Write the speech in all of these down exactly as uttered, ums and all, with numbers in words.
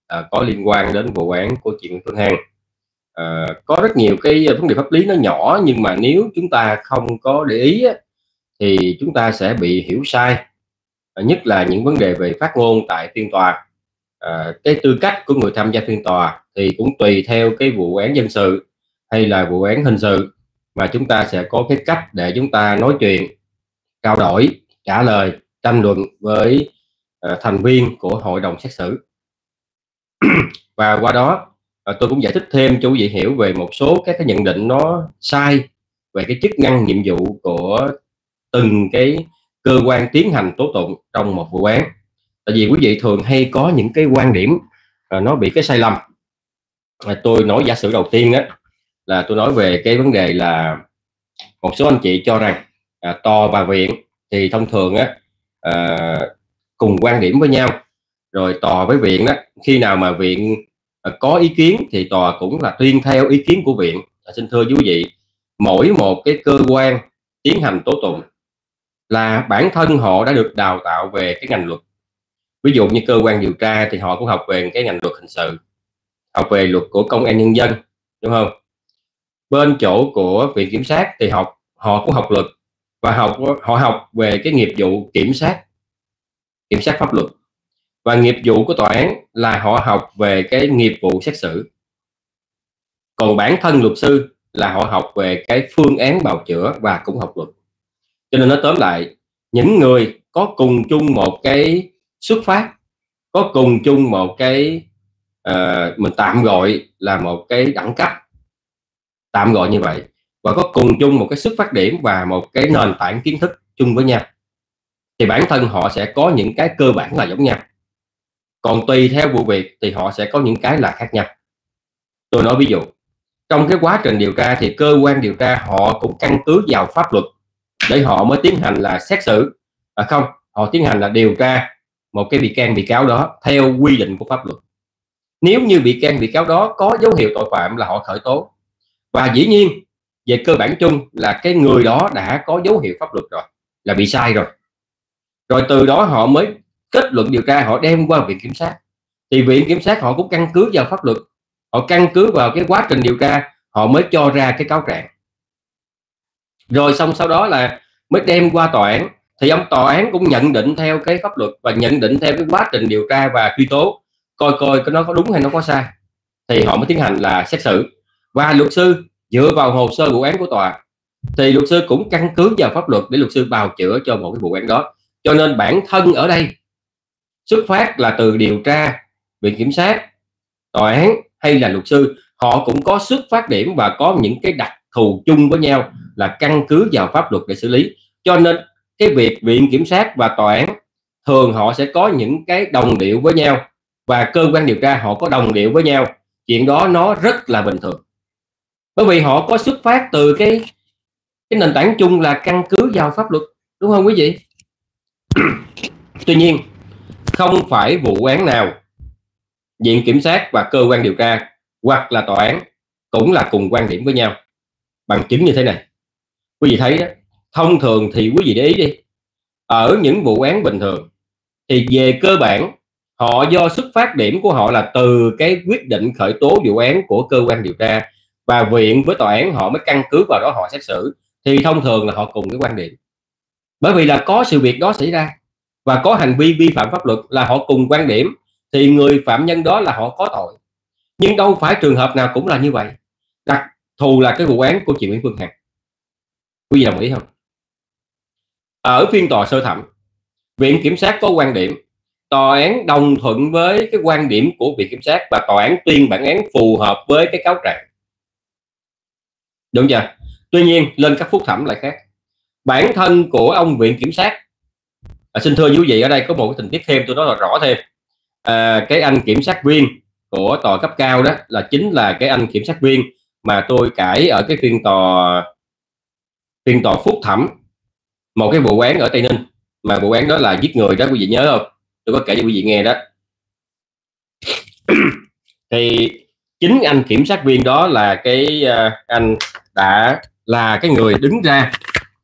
à, có liên quan đến vụ án của chị Nguyễn Phương Hằng. À, có rất nhiều cái vấn đề pháp lý nó nhỏ, nhưng mà nếu chúng ta không có để ý á, thì chúng ta sẽ bị hiểu sai, à, nhất là những vấn đề về phát ngôn tại phiên tòa. À, cái tư cách của người tham gia phiên tòa thì cũng tùy theo cái vụ án dân sự hay là vụ án hình sự mà chúng ta sẽ có cái cách để chúng ta nói chuyện, trao đổi, trả lời, tranh luận với uh, thành viên của hội đồng xét xử. Và qua đó uh, tôi cũng giải thích thêm cho quý vị hiểu về một số các cái nhận định nó sai về cái chức năng nhiệm vụ của từng cái cơ quan tiến hành tố tụng trong một vụ án. Tại vì quý vị thường hay có những cái quan điểm uh, nó bị cái sai lầm. Uh, tôi nói giả sử đầu tiên á, là tôi nói về cái vấn đề là một số anh chị cho rằng à, tòa và viện thì thông thường á à, cùng quan điểm với nhau, rồi tòa với viện đó, khi nào mà viện à, có ý kiến thì tòa cũng là tuyên theo ý kiến của viện. À, xin thưa quý vị, mỗi một cái cơ quan tiến hành tố tụng là bản thân họ đã được đào tạo về cái ngành luật. Ví dụ như cơ quan điều tra thì họ cũng học về cái ngành luật hình sự, học về luật của công an nhân dân, đúng không? Bên chỗ của viện kiểm sát thì học họ cũng học luật và học họ học về cái nghiệp vụ kiểm sát kiểm sát pháp luật, và nghiệp vụ của tòa án là họ học về cái nghiệp vụ xét xử. Còn bản thân luật sư là họ học về cái phương án bào chữa và cũng học luật. Cho nên nói tóm lại, những người có cùng chung một cái xuất phát, có cùng chung một cái uh, mình tạm gọi là một cái đẳng cấp, tạm gọi như vậy, và có cùng chung một cái xuất phát điểm và một cái nền tảng kiến thức chung với nhau, thì bản thân họ sẽ có những cái cơ bản là giống nhau. Còn tùy theo vụ việc thì họ sẽ có những cái là khác nhau. Tôi nói ví dụ, trong cái quá trình điều tra thì cơ quan điều tra họ cũng căn cứ vào pháp luật để họ mới tiến hành là xét xử, à không, họ tiến hành là điều tra một cái bị can bị cáo đó theo quy định của pháp luật. Nếu như bị can bị cáo đó có dấu hiệu tội phạm là họ khởi tố, và dĩ nhiên về cơ bản chung là cái người đó đã có dấu hiệu pháp luật rồi, là bị sai rồi, rồi từ đó họ mới kết luận điều tra, họ đem qua viện kiểm sát, thì viện kiểm sát họ cũng căn cứ vào pháp luật, họ căn cứ vào cái quá trình điều tra, họ mới cho ra cái cáo trạng. Rồi xong sau đó là mới đem qua tòa án, thì ông tòa án cũng nhận định theo cái pháp luật và nhận định theo cái quá trình điều tra và truy tố, coi coi nó có đúng hay nó có sai, thì họ mới tiến hành là xét xử. Và luật sư dựa vào hồ sơ vụ án của tòa thì luật sư cũng căn cứ vào pháp luật để luật sư bào chữa cho một cái vụ án đó. Cho nên bản thân ở đây xuất phát là từ điều tra, viện kiểm sát, tòa án hay là luật sư, họ cũng có xuất phát điểm và có những cái đặc thù chung với nhau là căn cứ vào pháp luật để xử lý. Cho nên cái việc viện kiểm sát và tòa án thường họ sẽ có những cái đồng điệu với nhau, và cơ quan điều tra họ có đồng điệu với nhau. Chuyện đó nó rất là bình thường, bởi vì họ có xuất phát từ cái cái nền tảng chung là căn cứ vào pháp luật, đúng không quý vị? Tuy nhiên không phải vụ án nào viện kiểm sát và cơ quan điều tra hoặc là tòa án cũng là cùng quan điểm với nhau. Bằng chứng như thế này, quý vị thấy đó, thông thường thì quý vị để ý đi, ở những vụ án bình thường thì về cơ bản họ do xuất phát điểm của họ là từ cái quyết định khởi tố vụ án của cơ quan điều tra, và viện với tòa án họ mới căn cứ vào đó họ xét xử, thì thông thường là họ cùng cái quan điểm. Bởi vì là có sự việc đó xảy ra và có hành vi vi phạm pháp luật là họ cùng quan điểm, thì người phạm nhân đó là họ có tội. Nhưng đâu phải trường hợp nào cũng là như vậy. Đặc thù là cái vụ án của chị Nguyễn Phương Hằng. Quý vị đồng ý không? Ở phiên tòa sơ thẩm, viện kiểm sát có quan điểm, tòa án đồng thuận với cái quan điểm của viện kiểm sát và tòa án tuyên bản án phù hợp với cái cáo trạng, đúng chưa? Tuy nhiên lên các phúc thẩm lại khác. Bản thân của ông viện kiểm sát, à, xin thưa quý vị, ở đây có một cái tình tiết thêm tôi nói là rõ thêm. À, cái anh kiểm sát viên của tòa cấp cao đó là chính là cái anh kiểm sát viên mà tôi cãi ở cái phiên tòa phiên tòa phúc thẩm một cái vụ án ở Tây Ninh, mà vụ án đó là giết người đó, quý vị nhớ không? Tôi có kể cho quý vị nghe đó. Thì chính anh kiểm sát viên đó là cái uh, anh đã là cái người đứng ra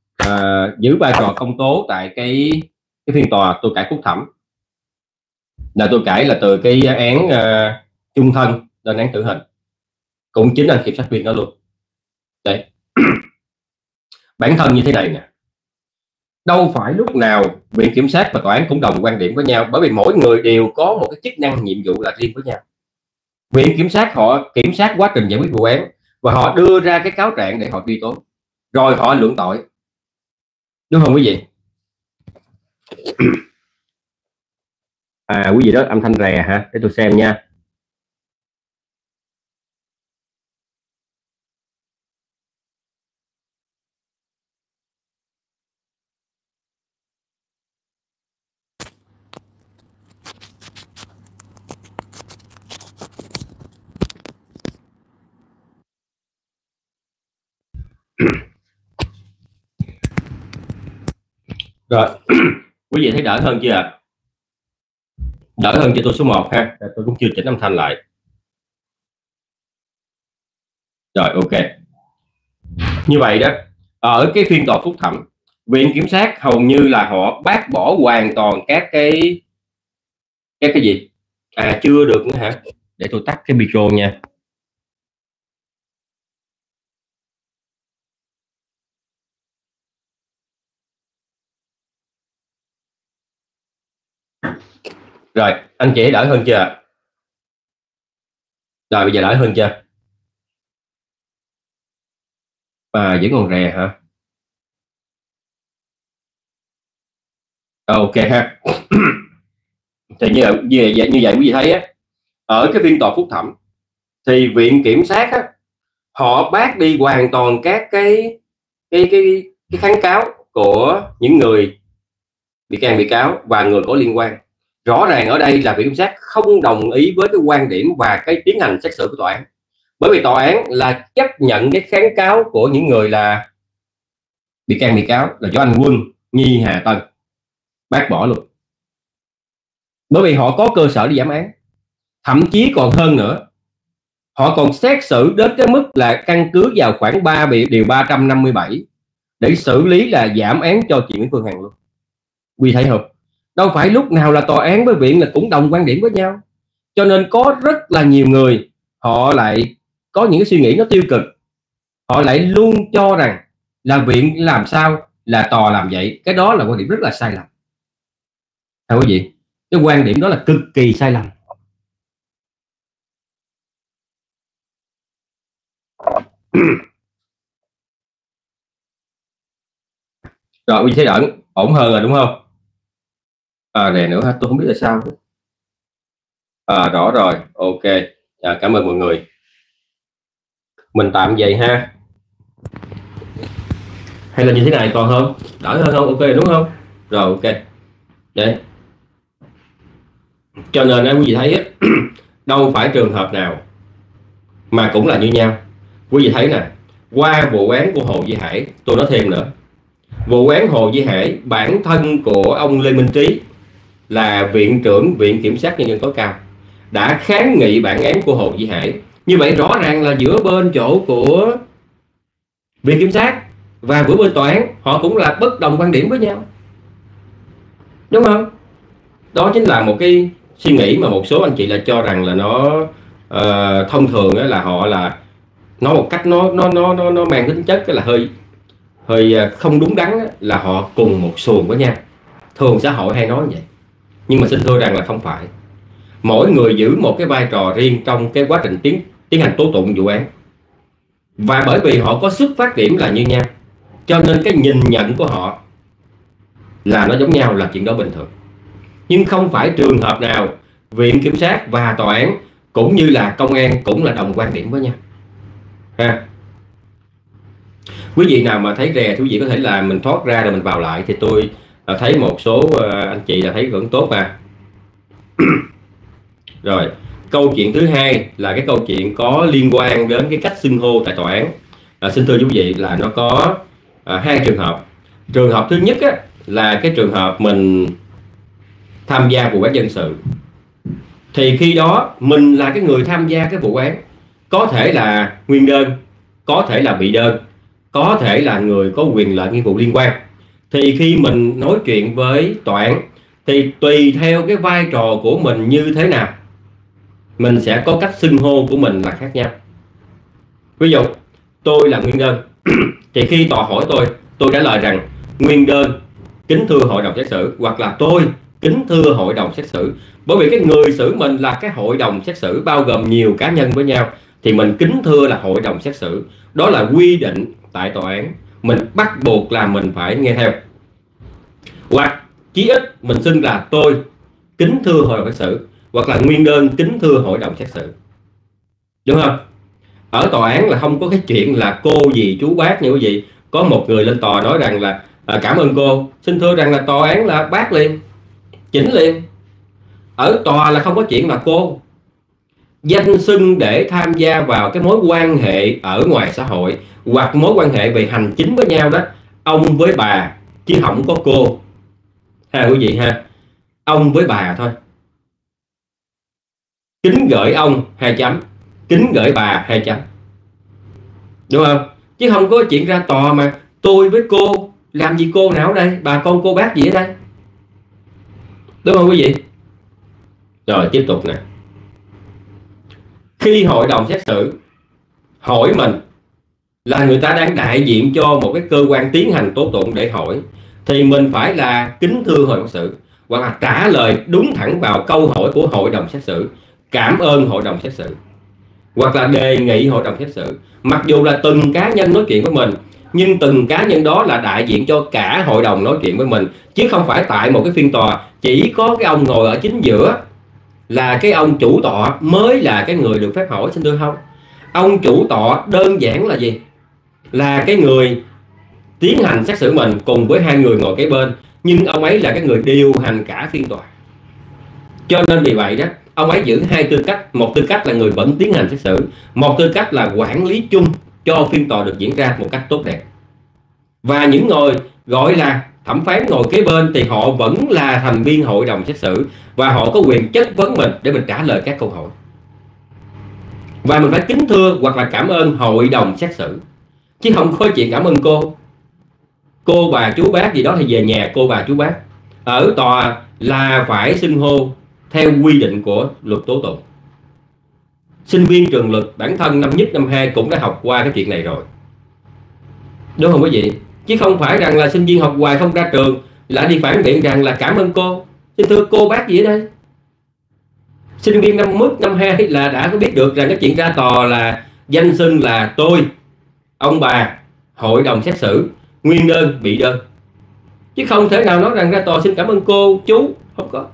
uh, giữ vai trò công tố tại cái cái phiên tòa tôi cãi phúc thẩm. là tôi cãi là từ cái án uh, chung thân lên án tử hình, cũng chính anh kiểm sát viên đó luôn. Đấy. Bản thân như thế này nè, đâu phải lúc nào viện kiểm sát và tòa án cũng đồng quan điểm với nhau, bởi vì mỗi người đều có một cái chức năng nhiệm vụ là riêng với nhau. Viện kiểm sát họ kiểm sát quá trình giải quyết vụ án và họ đưa ra cái cáo trạng để họ truy tố, rồi họ luận tội, đúng không quý vị? À quý vị đó, âm thanh rè hả? Để tôi xem nha. Rồi quý vị thấy đỡ hơn chưa ạ? Đỡ hơn cho tôi số một ha. Tôi cũng chưa chỉnh âm thanh lại. Rồi ok. Như vậy đó, ở cái phiên tòa phúc thẩm, viện kiểm sát hầu như là họ bác bỏ hoàn toàn các cái các cái gì? À chưa được nữa hả? Để tôi tắt cái micro nha. Rồi, anh chị đỡ hơn chưa? Rồi bây giờ đỡ hơn chưa? À vẫn còn rè hả? Ok ha. Thì như vậy, như vậy, như vậy quý vị thấy á, ở cái phiên tòa phúc thẩm thì viện kiểm sát á, họ bác đi hoàn toàn các cái cái cái cái kháng cáo của những người bị can, bị cáo và người có liên quan. Rõ ràng ở đây là viện kiểm sát không đồng ý với cái quan điểm và cái tiến hành xét xử của tòa án, bởi vì tòa án là chấp nhận cái kháng cáo của những người là bị can, bị cáo là Võ Anh Quân, Nhi, Hà Tân, bác bỏ luôn, bởi vì họ có cơ sở để giảm án. Thậm chí còn hơn nữa, họ còn xét xử đến cái mức là căn cứ vào khoảng ba điều ba trăm năm mươi bảy để xử lý là giảm án cho chị Nguyễn Phương Hằng luôn. Quý thấy không? Đâu phải lúc nào là tòa án với viện là cũng đồng quan điểm với nhau. Cho nên có rất là nhiều người họ lại có những cái suy nghĩ nó tiêu cực, họ lại luôn cho rằng là viện làm sao là tòa làm vậy. Cái đó là quan điểm rất là sai lầm. Thưa quý vị, cái quan điểm đó là cực kỳ sai lầm. Rồi quý vị thấy ẩn ổn hơn rồi đúng không? À này nữa tôi không biết là sao. À rõ rồi, ok. À, cảm ơn mọi người. Mình tạm vậy ha. Hay là như thế này còn không? Đỡ hơn không? Ok đúng không? Rồi ok. Đấy. Cho nên quý vị thấy đâu phải trường hợp nào mà cũng là như nhau. Quý vị thấy nè, qua vụ án của Hồ Duy Hải, tôi nói thêm nữa, vụ án Hồ Duy Hải, bản thân của ông Lê Minh Trí là viện trưởng viện kiểm sát nhân dân tối cao đã kháng nghị bản án của Hồ Duy Hải. Như vậy rõ ràng là giữa bên chỗ của viện kiểm sát và giữa bên tòa án họ cũng là bất đồng quan điểm với nhau, đúng không? Đó chính là một cái suy nghĩ mà một số anh chị là cho rằng là nó uh, thông thường là họ là nói một cách nó nó nó nó, nó mang tính chất là hơi hơi không đúng đắn, là họ cùng một xuồng với nhau. Thường xã hội hay nói vậy, nhưng mà xin thưa rằng là không phải. Mỗi người giữ một cái vai trò riêng trong cái quá trình tiến tiến hành tố tụng vụ án, và bởi vì họ có xuất phát điểm là như nhau, cho nên cái nhìn nhận của họ là nó giống nhau là chuyện đó bình thường. Nhưng không phải trường hợp nào viện kiểm sát và tòa án cũng như là công an cũng là đồng quan điểm với nhau ha. Quý vị nào mà thấy rè, quý vị có thể là mình thoát ra rồi mình vào lại, thì tôi thấy một số anh chị là thấy vẫn tốt mà. Rồi câu chuyện thứ hai là cái câu chuyện có liên quan đến cái cách xưng hô tại tòa án. À, xin thưa quý vị là nó có à, hai trường hợp. Trường hợp thứ nhất á, là cái trường hợp mình tham gia vụ án dân sự, thì khi đó mình là cái người tham gia cái vụ án, có thể là nguyên đơn, có thể là bị đơn, có thể là người có quyền lợi nghĩa vụ liên quan. Thì khi mình nói chuyện với tòa án Thì tùy theo cái vai trò của mình như thế nào, mình sẽ có cách xưng hô của mình là khác nhau. Ví dụ tôi là nguyên đơn thì khi tòa hỏi tôi, tôi trả lời rằng nguyên đơn kính thưa hội đồng xét xử, hoặc là tôi kính thưa hội đồng xét xử. Bởi vì cái người xử mình là cái hội đồng xét xử bao gồm nhiều cá nhân với nhau, thì mình kính thưa là hội đồng xét xử. Đó là quy định tại tòa án, mình bắt buộc là mình phải nghe theo. Hoặc chí ít mình xưng là tôi kính thưa hội đồng xét xử, hoặc là nguyên đơn kính thưa hội đồng xét xử, đúng không? Ở tòa án là không có cái chuyện là cô gì chú bác như quý vị. Có một người lên tòa nói rằng là à, cảm ơn cô, xin thưa rằng là tòa án là bác liền, chỉnh liền. Ở tòa là không có chuyện là cô. Danh xưng để tham gia vào cái mối quan hệ ở ngoài xã hội hoặc mối quan hệ về hành chính với nhau đó, ông với bà chứ không có cô ha quý vị ha. Ông với bà thôi. Kính gửi ông hai chấm, kính gửi bà hai chấm, đúng không? Chứ không có chuyện ra tòa mà tôi với cô, làm gì cô nào ở đây, bà con cô bác gì ở đây, đúng không quý vị? Rồi tiếp tục nè. Khi hội đồng xét xử hỏi mình là người ta đang đại diện cho một cái cơ quan tiến hành tố tụng để hỏi, thì mình phải là kính thưa hội đồng xét xử, hoặc là trả lời đúng thẳng vào câu hỏi của hội đồng xét xử, cảm ơn hội đồng xét xử, hoặc là đề nghị hội đồng xét xử. Mặc dù là từng cá nhân nói chuyện với mình, nhưng từng cá nhân đó là đại diện cho cả hội đồng nói chuyện với mình, chứ không phải tại một cái phiên tòa chỉ có cái ông ngồi ở chính giữa là cái ông chủ tọa mới là cái người được phép hỏi, xin thưa không. Ông chủ tọa đơn giản là gì? Là cái người tiến hành xét xử mình cùng với hai người ngồi kế bên, nhưng ông ấy là cái người điều hành cả phiên tòa. Cho nên vì vậy đó, ông ấy giữ hai tư cách. Một tư cách là người vẫn tiến hành xét xử, một tư cách là quản lý chung cho phiên tòa được diễn ra một cách tốt đẹp. Và những người gọi là thẩm phán ngồi kế bên thì họ vẫn là thành viên hội đồng xét xử, và họ có quyền chất vấn mình để mình trả lời các câu hỏi. Và mình phải kính thưa hoặc là cảm ơn hội đồng xét xử, chứ không có chuyện cảm ơn cô cô bà chú bác gì đó thì về nhà cô bà chú bác. Ở tòa là phải xưng hô theo quy định của luật tố tụng. Sinh viên trường luật bản thân năm nhất năm hai cũng đã học qua cái chuyện này rồi, đúng không quý vị? Chứ không phải rằng là sinh viên học hoài không ra trường lại đi phản biện rằng là cảm ơn cô, xin thưa cô bác gì ở đây. Sinh viên năm nhất năm hai là đã có biết được rằng cái chuyện ra tòa là danh xưng là tôi, ông bà, hội đồng xét xử, nguyên đơn, bị đơn, chứ không thể nào nói rằng ra tòa xin cảm ơn cô chú, không có.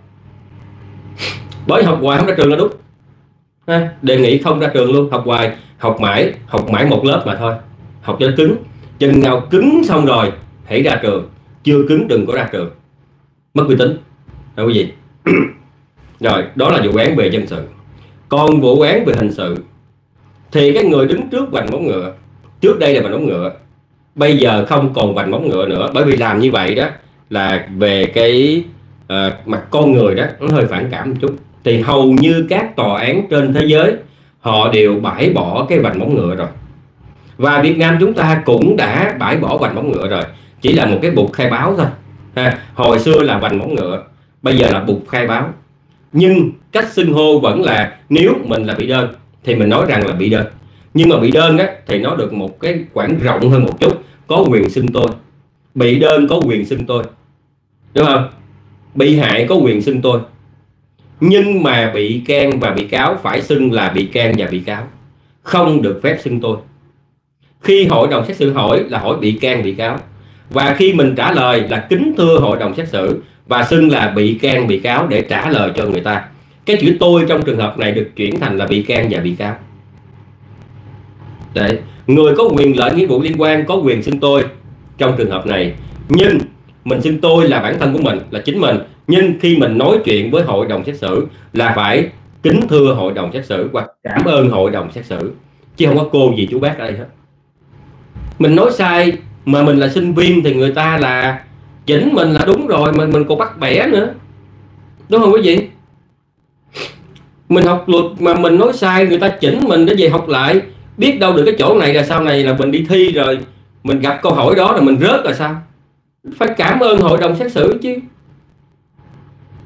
Bởi học hoài không ra trường là đúng ha. Đề nghị không ra trường luôn, học hoài, học mãi, học mãi một lớp mà thôi, học cho nó cứng. Chừng nào cứng xong rồi hãy ra trường, chưa cứng đừng có ra trường, mất uy tín, đâu quý vị. Rồi đó là vụ án về dân sự. Còn vụ án về hình sự thì cái người đứng trước vành móng ngựa, trước đây là vành móng ngựa, bây giờ không còn vành móng ngựa nữa. Bởi vì làm như vậy đó là về cái uh, mặt con người đó nó hơi phản cảm một chút. Thì hầu như các tòa án trên thế giới họ đều bãi bỏ cái vành móng ngựa rồi. Và Việt Nam chúng ta cũng đã bãi bỏ vành móng ngựa rồi, chỉ là một cái bục khai báo thôi ha. Hồi xưa là vành móng ngựa, bây giờ là bục khai báo. Nhưng cách xưng hô vẫn là, nếu mình là bị đơn thì mình nói rằng là bị đơn. Nhưng mà bị đơn á, thì nó được một cái khoảng rộng hơn một chút, có quyền xưng tôi. Bị đơn có quyền xưng tôi, đúng không? Bị hại có quyền xưng tôi. Nhưng mà bị can và bị cáo phải xưng là bị can và bị cáo, không được phép xưng tôi. Khi hội đồng xét xử hỏi là hỏi bị can bị cáo, và khi mình trả lời là kính thưa hội đồng xét xử và xưng là bị can bị cáo để trả lời cho người ta. Cái chữ tôi trong trường hợp này được chuyển thành là bị can và bị cáo. Đấy, người có quyền lợi nghĩa vụ liên quan có quyền xưng tôi trong trường hợp này. Nhưng mình xưng tôi là bản thân của mình, là chính mình. Nhưng khi mình nói chuyện với hội đồng xét xử là phải kính thưa hội đồng xét xử hoặc cảm ơn hội đồng xét xử, chứ không có cô gì chú bác ở đây hết. Mình nói sai mà mình là sinh viên thì người ta là chỉnh mình là đúng rồi, mà mình còn bắt bẻ nữa, đúng không quý vị? Mình học luật mà mình nói sai người ta chỉnh mình để về học lại, biết đâu được cái chỗ này là sau này là mình đi thi rồi mình gặp câu hỏi đó là mình rớt là sao? Phải cảm ơn hội đồng xét xử chứ.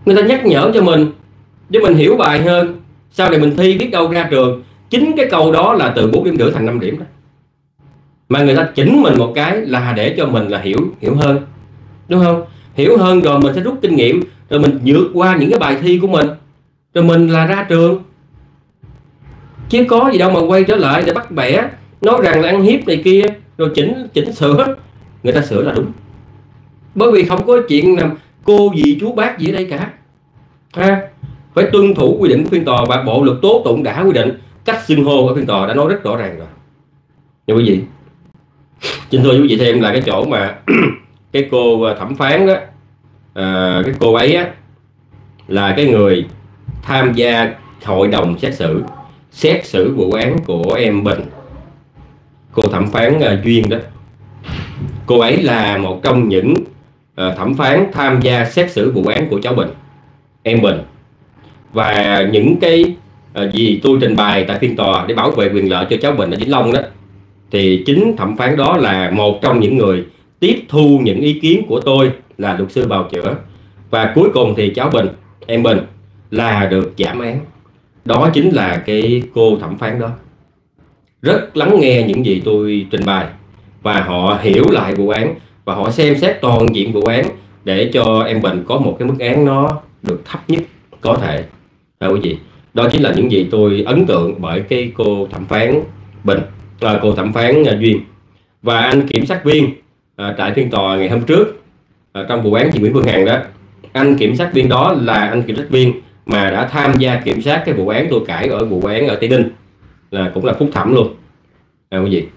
người ta nhắc nhở cho mình để mình hiểu bài hơn, sau này mình thi biết đâu ra trường chính cái câu đó là từ bốn điểm rưỡi thành năm điểm đó. Mà người ta chỉnh mình một cái là để cho mình là hiểu hiểu hơn, đúng không? Hiểu hơn rồi mình sẽ rút kinh nghiệm, rồi mình vượt qua những cái bài thi của mình, rồi mình là ra trường. Chứ có gì đâu mà quay trở lại để bắt bẻ nói rằng là ăn hiếp này kia rồi chỉnh chỉnh sửa. Người ta sửa là đúng, bởi vì không có chuyện nào cô gì chú bác gì ở đây cả ha. Phải tuân thủ quy định của phiên tòa, và bộ luật tố tụng đã quy định cách xưng hô ở phiên tòa đã nói rất rõ ràng rồi nha quý vị. Xin thưa quý vị thêm là cái chỗ mà cái cô thẩm phán đó, à, cái cô ấy á, là cái người tham gia hội đồng xét xử xét xử vụ án của em Bình. Cô thẩm phán uh, Duyên đó, cô ấy là một trong những uh, thẩm phán tham gia xét xử vụ án của cháu Bình, em Bình. Và những cái uh, gì tôi trình bày tại phiên tòa để bảo vệ quyền lợi cho cháu Bình ở Vĩnh Long đó, thì chính thẩm phán đó là một trong những người tiếp thu những ý kiến của tôi là luật sư bào chữa, và cuối cùng thì cháu Bình, em Bình là được giảm án. Đó chính là cái cô thẩm phán đó rất lắng nghe những gì tôi trình bày, và họ hiểu lại vụ án và họ xem xét toàn diện vụ án để cho em Bình có một cái mức án nó được thấp nhất có thể. À, quý vị, đó chính là những gì tôi ấn tượng bởi cái cô thẩm phán Bình, à, cô thẩm phán à, Duyên. Và anh kiểm sát viên à, tại phiên tòa ngày hôm trước à, trong vụ án chị Nguyễn Phương Hằng đó, anh kiểm sát viên đó là anh kiểm sát viên mà đã tham gia kiểm sát cái vụ án tôi cãi ở vụ án ở Tây Ninh, là cũng là phúc thẩm luôn. À, quý vị.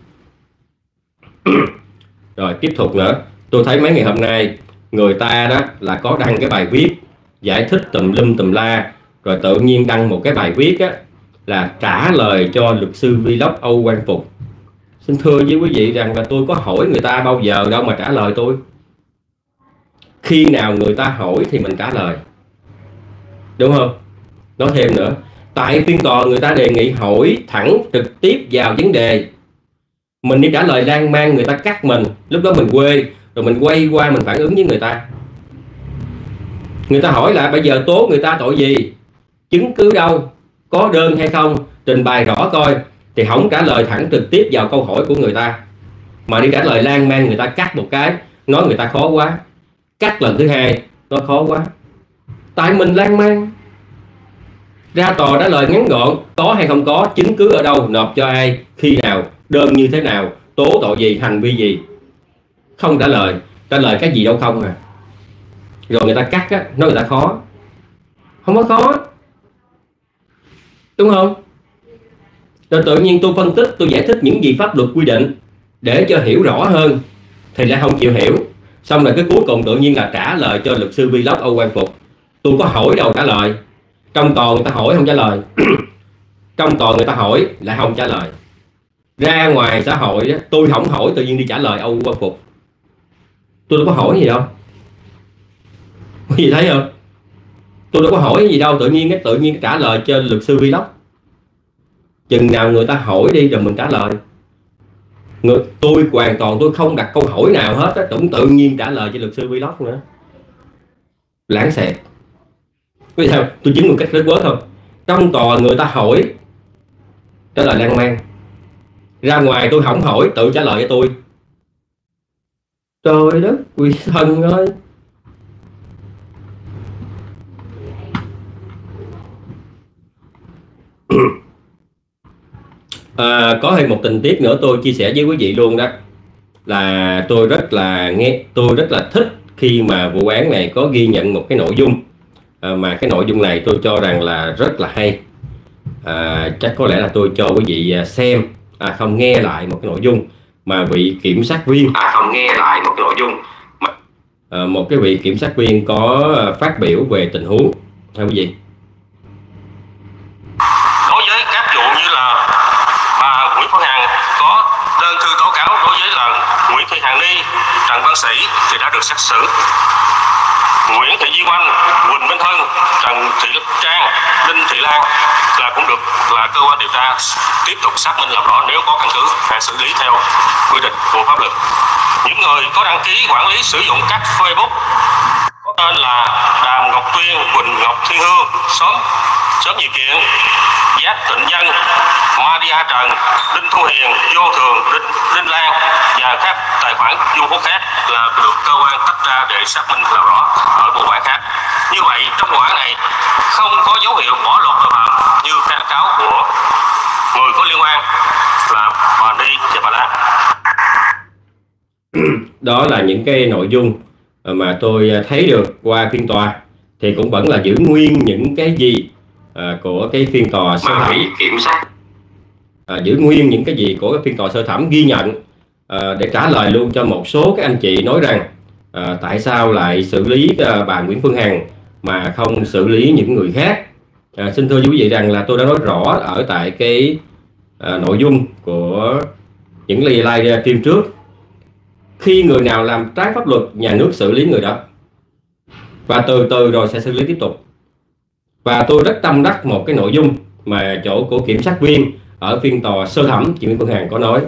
Rồi tiếp tục nữa, tôi thấy mấy ngày hôm nay người ta đó là có đăng cái bài viết giải thích tùm lum tùm la, rồi tự nhiên đăng một cái bài viết á, là trả lời cho luật sư Vlog Âu Quang Phục. Xin thưa với quý vị rằng là tôi có hỏi người ta bao giờ đâu mà trả lời tôi. Khi nào người ta hỏi thì mình trả lời, đúng không? Nói thêm nữa, tại phiên tòa người ta đề nghị hỏi thẳng trực tiếp vào vấn đề, mình đi trả lời lan man người ta cắt mình, lúc đó mình quê, rồi mình quay qua mình phản ứng với người ta. Người ta hỏi là bây giờ tố người ta tội gì, chứng cứ đâu, có đơn hay không, trình bày rõ coi, thì không trả lời thẳng trực tiếp vào câu hỏi của người ta, mà đi trả lời lan man người ta cắt một cái, nói người ta khó quá, cắt lần thứ hai nó khó quá. Tại mình lan man. Ra tòa trả lời ngắn gọn, có hay không có, chứng cứ ở đâu, nộp cho ai, khi nào, đơn như thế nào, tố tội gì, hành vi gì. Không trả lời, trả lời cái gì đâu không à. Rồi người ta cắt á, nói người ta khó. Không có khó, đúng không? Rồi tự nhiên tôi phân tích, tôi giải thích những gì pháp luật quy định để cho hiểu rõ hơn, thì lại không chịu hiểu. Xong rồi cái cuối cùng tự nhiên là trả lời cho luật sư Vlog Âu Quang Phục. Tôi có hỏi đâu trả lời. Trong tòa người ta hỏi không trả lời. Trong tòa người ta hỏi lại không trả lời. Ra ngoài xã hội đó, tôi không hỏi tự nhiên đi trả lời Âu Quang Phục. Tôi đâu có hỏi gì đâu. Có gì thấy không? Tôi đâu có hỏi gì đâu, tự nhiên cái tự nhiên trả lời cho luật sư Vlog. Chừng nào người ta hỏi đi rồi mình trả lời. Người, tôi hoàn toàn tôi không đặt câu hỏi nào hết á, cũng tự nhiên trả lời cho luật sư Vlog nữa. Lãng xẹt. Vì sao? Tôi chứng một cách rất quớt không? Trong tòa người ta hỏi trả lời lan man. Ra ngoài tôi không hỏi, tự trả lời cho tôi. Trời đất quỷ thần ơi. À, có thêm một tình tiết nữa tôi chia sẻ với quý vị luôn đó, là tôi rất là nghe tôi rất là thích khi mà vụ án này có ghi nhận một cái nội dung à, mà cái nội dung này tôi cho rằng là rất là hay. À, chắc có lẽ là tôi cho quý vị xem à, không nghe lại một cái nội dung mà vị kiểm sát viên à, không nghe lại một cái nội dung mà à, một cái vị kiểm sát viên có phát biểu về tình huống ha quý vị. Đối với các vụ như là bà Nguyễn Phương Hằng có đơn thư tố cáo đối với là Nguyễn Thị Hằng Ni, Trần Văn Sĩ thì đã được xét xử. Nguyễn Thị Duy Oanh, Quỳnh Minh Thân, Trần Thị Trang, Đinh Thị Lan là cũng được là cơ quan điều tra tiếp tục xác minh làm rõ, nếu có căn cứ phải xử lý theo quy định của pháp luật. Những người có đăng ký quản lý sử dụng các Facebook có tên là Đàm Ngọc Tuyên, Quỳnh Ngọc Thiên Hương, xóm xóm Nhị Kiện, Giác Tịnh Dân, Maria Trần, Đinh Thu Hiền, Vô Thường, Đinh, Đinh Lan và các tài khoản du quốc khác là được cơ quan tách ra để xác minh làm rõ ở bộ bản khác. Như vậy trong vụ án này không có dấu hiệu bỏ lọt tội phạm như khai cáo của người có liên quan là bà Ni và bà Lan. Đó là những cái nội dung mà tôi thấy được qua phiên tòa, thì cũng vẫn là giữ nguyên những cái gì à, của cái phiên tòa sơ thẩm kiểm sát à, giữ nguyên những cái gì của cái phiên tòa sơ thẩm ghi nhận, à, để trả lời luôn cho một số các anh chị nói rằng à, tại sao lại xử lý à, bà Nguyễn Phương Hằng mà không xử lý những người khác. À, xin thưa quý vị rằng là tôi đã nói rõ ở tại cái à, nội dung của những live stream trước. Khi người nào làm trái pháp luật, nhà nước xử lý người đó, và từ từ rồi sẽ xử lý tiếp tục. Và tôi rất tâm đắc một cái nội dung mà chỗ của kiểm sát viên ở phiên tòa sơ thẩm chị Nguyễn Phương Hằng có nói.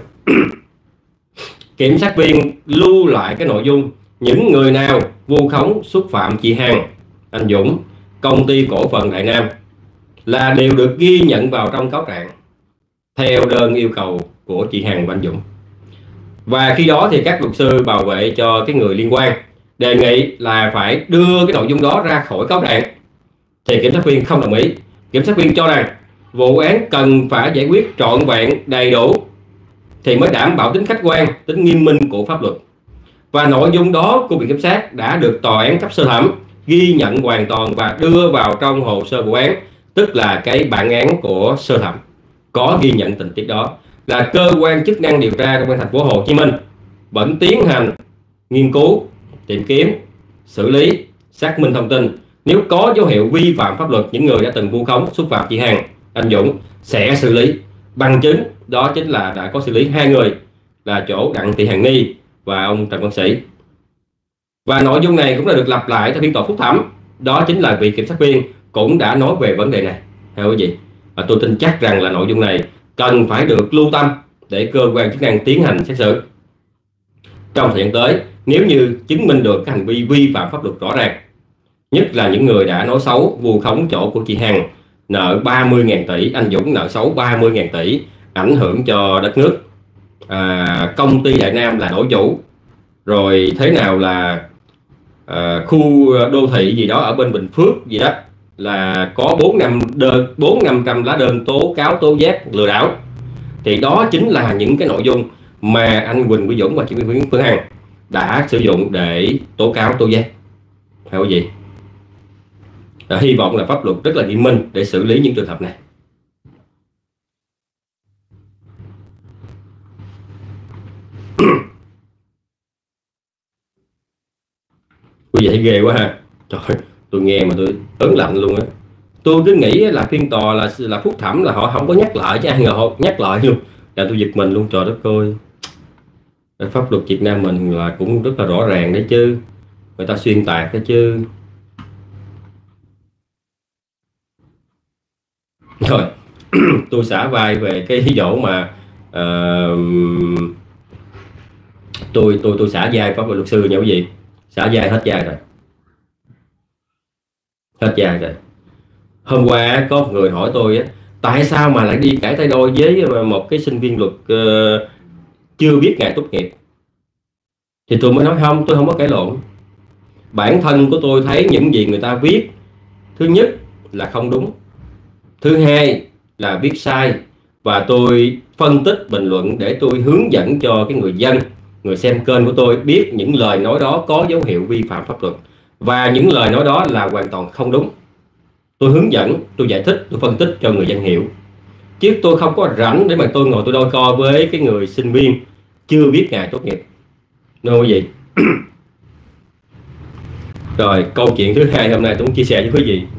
Kiểm sát viên lưu lại cái nội dung những người nào vu khống xúc phạm chị Hằng, anh Dũng, công ty cổ phần Đại Nam là đều được ghi nhận vào trong cáo trạng theo đơn yêu cầu của chị Hằng và anh Dũng. Và khi đó thì các luật sư bảo vệ cho cái người liên quan đề nghị là phải đưa cái nội dung đó ra khỏi cáo trạng, thì kiểm sát viên không đồng ý. Kiểm sát viên cho rằng vụ án cần phải giải quyết trọn vẹn đầy đủ thì mới đảm bảo tính khách quan, tính nghiêm minh của pháp luật. Và nội dung đó của viện kiểm sát đã được tòa án cấp sơ thẩm ghi nhận hoàn toàn và đưa vào trong hồ sơ vụ án, tức là cái bản án của sơ thẩm có ghi nhận tình tiết đó. Là cơ quan chức năng điều tra công an thành phố Hồ Chí Minh vẫn tiến hành nghiên cứu, tìm kiếm, xử lý, xác minh thông tin. Nếu có dấu hiệu vi phạm pháp luật, những người đã từng vu khống xúc phạm chị Hằng, anh Dũng sẽ xử lý. Bằng chứng đó chính là đã có xử lý hai người là chỗ Đặng Thị Hàn Ni và ông Trần Văn Sĩ. Và nội dung này cũng đã được lặp lại tại phiên tòa phúc thẩm. Đó chính là vị kiểm sát viên cũng đã nói về vấn đề này. Theo quý vị, và tôi tin chắc rằng là nội dung này cần phải được lưu tâm để cơ quan chức năng tiến hành xét xử trong thời gian tới. Nếu như chứng minh được các hành vi vi phạm pháp luật rõ ràng, nhất là những người đã nói xấu vu khống chỗ của chị Hằng nợ ba mươi nghìn tỷ, anh Dũng nợ xấu ba mươi nghìn tỷ, ảnh hưởng cho đất nước, à, công ty Đại Nam là đổi chủ, rồi thế nào là à, khu đô thị gì đó ở bên Bình Phước gì đó là có bốn năm đơn bốn năm trăm lá đơn tố cáo tố giác lừa đảo, thì đó chính là những cái nội dung mà anh Quỳnh Quý Dũng và chị Nguyễn Phương Hằng đã sử dụng để tố cáo tố giác. Theo quý vị, à, hy vọng là pháp luật rất là nghiêm minh để xử lý những trường hợp này. Quý vị thấy ghê quá ha. Trời, tôi nghe mà tôi ớn lạnh luôn á. Tôi cứ nghĩ là phiên tòa là là phúc thẩm là họ không có nhắc lại, chứ ai ngờ họ nhắc lại luôn. Là tôi giật mình luôn. Trời đất ơi, pháp luật Việt Nam mình là cũng rất là rõ ràng đấy chứ, người ta xuyên tạc đấy chứ. Rồi tôi xả vai về cái chỗ mà uh, tôi tôi tôi xả vai pháp luật sư nha quý vị. Xả vai hết vai rồi, hết vai rồi. Hôm qua có một người hỏi tôi á, tại sao mà lại đi cãi tay đôi với một cái sinh viên luật uh, chưa biết ngày tốt nghiệp. Thì tôi mới nói không, tôi không có cãi lộn. Bản thân của tôi thấy những gì người ta viết, thứ nhất là không đúng, thứ hai là viết sai, và tôi phân tích bình luận để tôi hướng dẫn cho cái người dân, người xem kênh của tôi biết những lời nói đó có dấu hiệu vi phạm pháp luật, và những lời nói đó là hoàn toàn không đúng. Tôi hướng dẫn, tôi giải thích, tôi phân tích cho người dân hiểu, chứ tôi không có rảnh để mà tôi ngồi tôi đôi co với cái người sinh viên chưa biết ngày tốt nghiệp. Đúng không quý vị? Rồi câu chuyện thứ hai hôm nay tôi muốn chia sẻ với quý vị.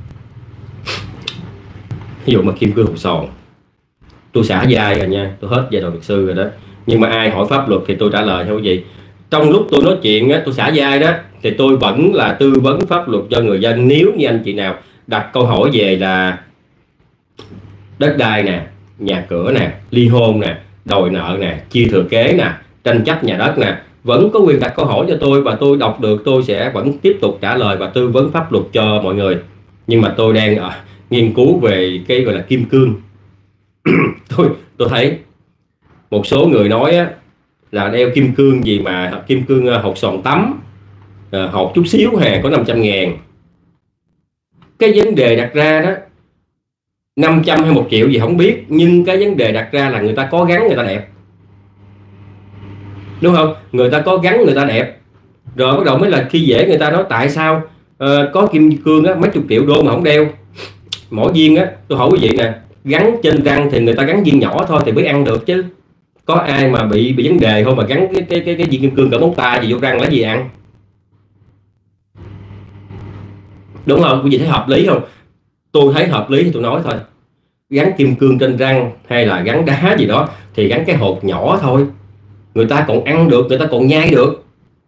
Ví dụ mà kim cương hột sòn, tôi xả vai rồi nha, tôi hết giai đoạn luật sư rồi đó, nhưng mà ai hỏi pháp luật thì tôi trả lời theo quý vị. Trong lúc tôi nói chuyện á, tôi xả vai đó, thì tôi vẫn là tư vấn pháp luật cho người dân. Nếu như anh chị nào đặt câu hỏi về là đất đai nè, nhà cửa nè, ly hôn nè, đòi nợ nè, chia thừa kế nè, tranh chấp nhà đất nè, vẫn có quyền đặt câu hỏi cho tôi, và tôi đọc được tôi sẽ vẫn tiếp tục trả lời và tư vấn pháp luật cho mọi người. Nhưng mà tôi đang à, nghiên cứu về cái gọi là kim cương. tôi tôi thấy một số người nói á, là đeo kim cương gì mà kim cương hột sòn tắm, à, hột chút xíu hà có năm trăm ngàn. Cái vấn đề đặt ra đó, năm trăm hay một triệu gì không biết, nhưng cái vấn đề đặt ra là người ta có gắn người ta đẹp, đúng không? Người ta có gắn người ta đẹp, rồi bắt đầu mới là khi dễ người ta nói tại sao uh, có kim cương á, mấy chục triệu đô mà không đeo. Mỗi viên á, tôi hỏi quý vị nè, gắn trên răng thì người ta gắn viên nhỏ thôi thì mới ăn được chứ, có ai mà bị bị vấn đề không mà gắn cái cái cái, cái viên kim cương cỡ móng tay gì vô răng lấy gì ăn, đúng không? Quý vị thấy hợp lý không? Tôi thấy hợp lý thì tôi nói thôi. Gắn kim cương trên răng hay là gắn đá gì đó thì gắn cái hột nhỏ thôi, người ta còn ăn được, người ta còn nhai được.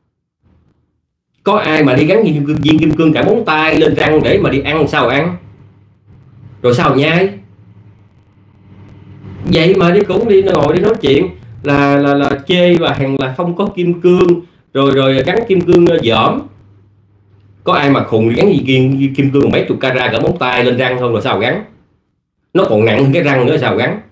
Có ai mà đi gắn viên kim cương, viên kim cương cả móng tay lên răng để mà đi ăn, sao ăn rồi sao nhai? Vậy mà đi cũng đi ngồi đi nói chuyện là là là chê và hàng là không có kim cương, rồi rồi gắn kim cương dởm. Có ai mà khùng gắn gì kim, kim cương mấy chục carat cả móng tay lên răng không rồi sao gắn? Nó còn nặng hơn cái răng nữa sao gắn?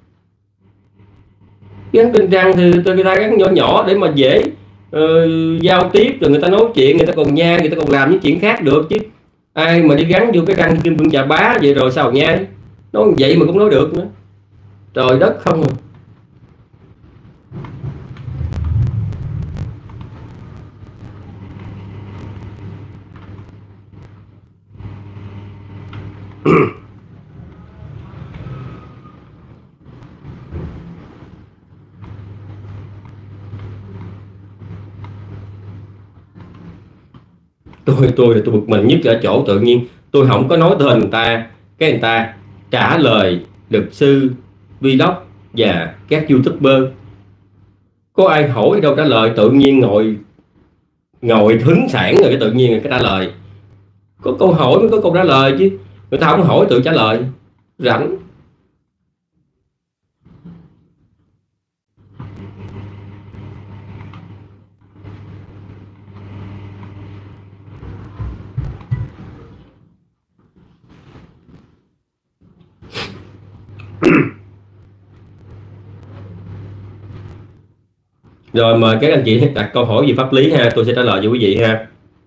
Gắn trên răng thì người ta gắn nhỏ nhỏ để mà dễ uh, giao tiếp, rồi người ta nói chuyện, người ta còn nhai, người ta còn làm những chuyện khác được chứ. Ai mà đi gắn vô cái răng kim cương chà bá vậy rồi sao nhai? Nói vậy mà cũng nói được nữa. Trời đất không à. tôi tôi là tôi bực mình nhất ở chỗ tự nhiên tôi không có nói tên người ta, cái người ta trả lời luật sư, vlog và các youtuber. Có ai hỏi đâu trả lời, tự nhiên ngồi ngồi hứng sản rồi cái tự nhiên cái trả lời. Có câu hỏi mới có câu trả lời chứ, người ta không hỏi tự trả lời rảnh. Rồi mời các anh chị đặt câu hỏi về pháp lý ha, tôi sẽ trả lời cho quý vị ha.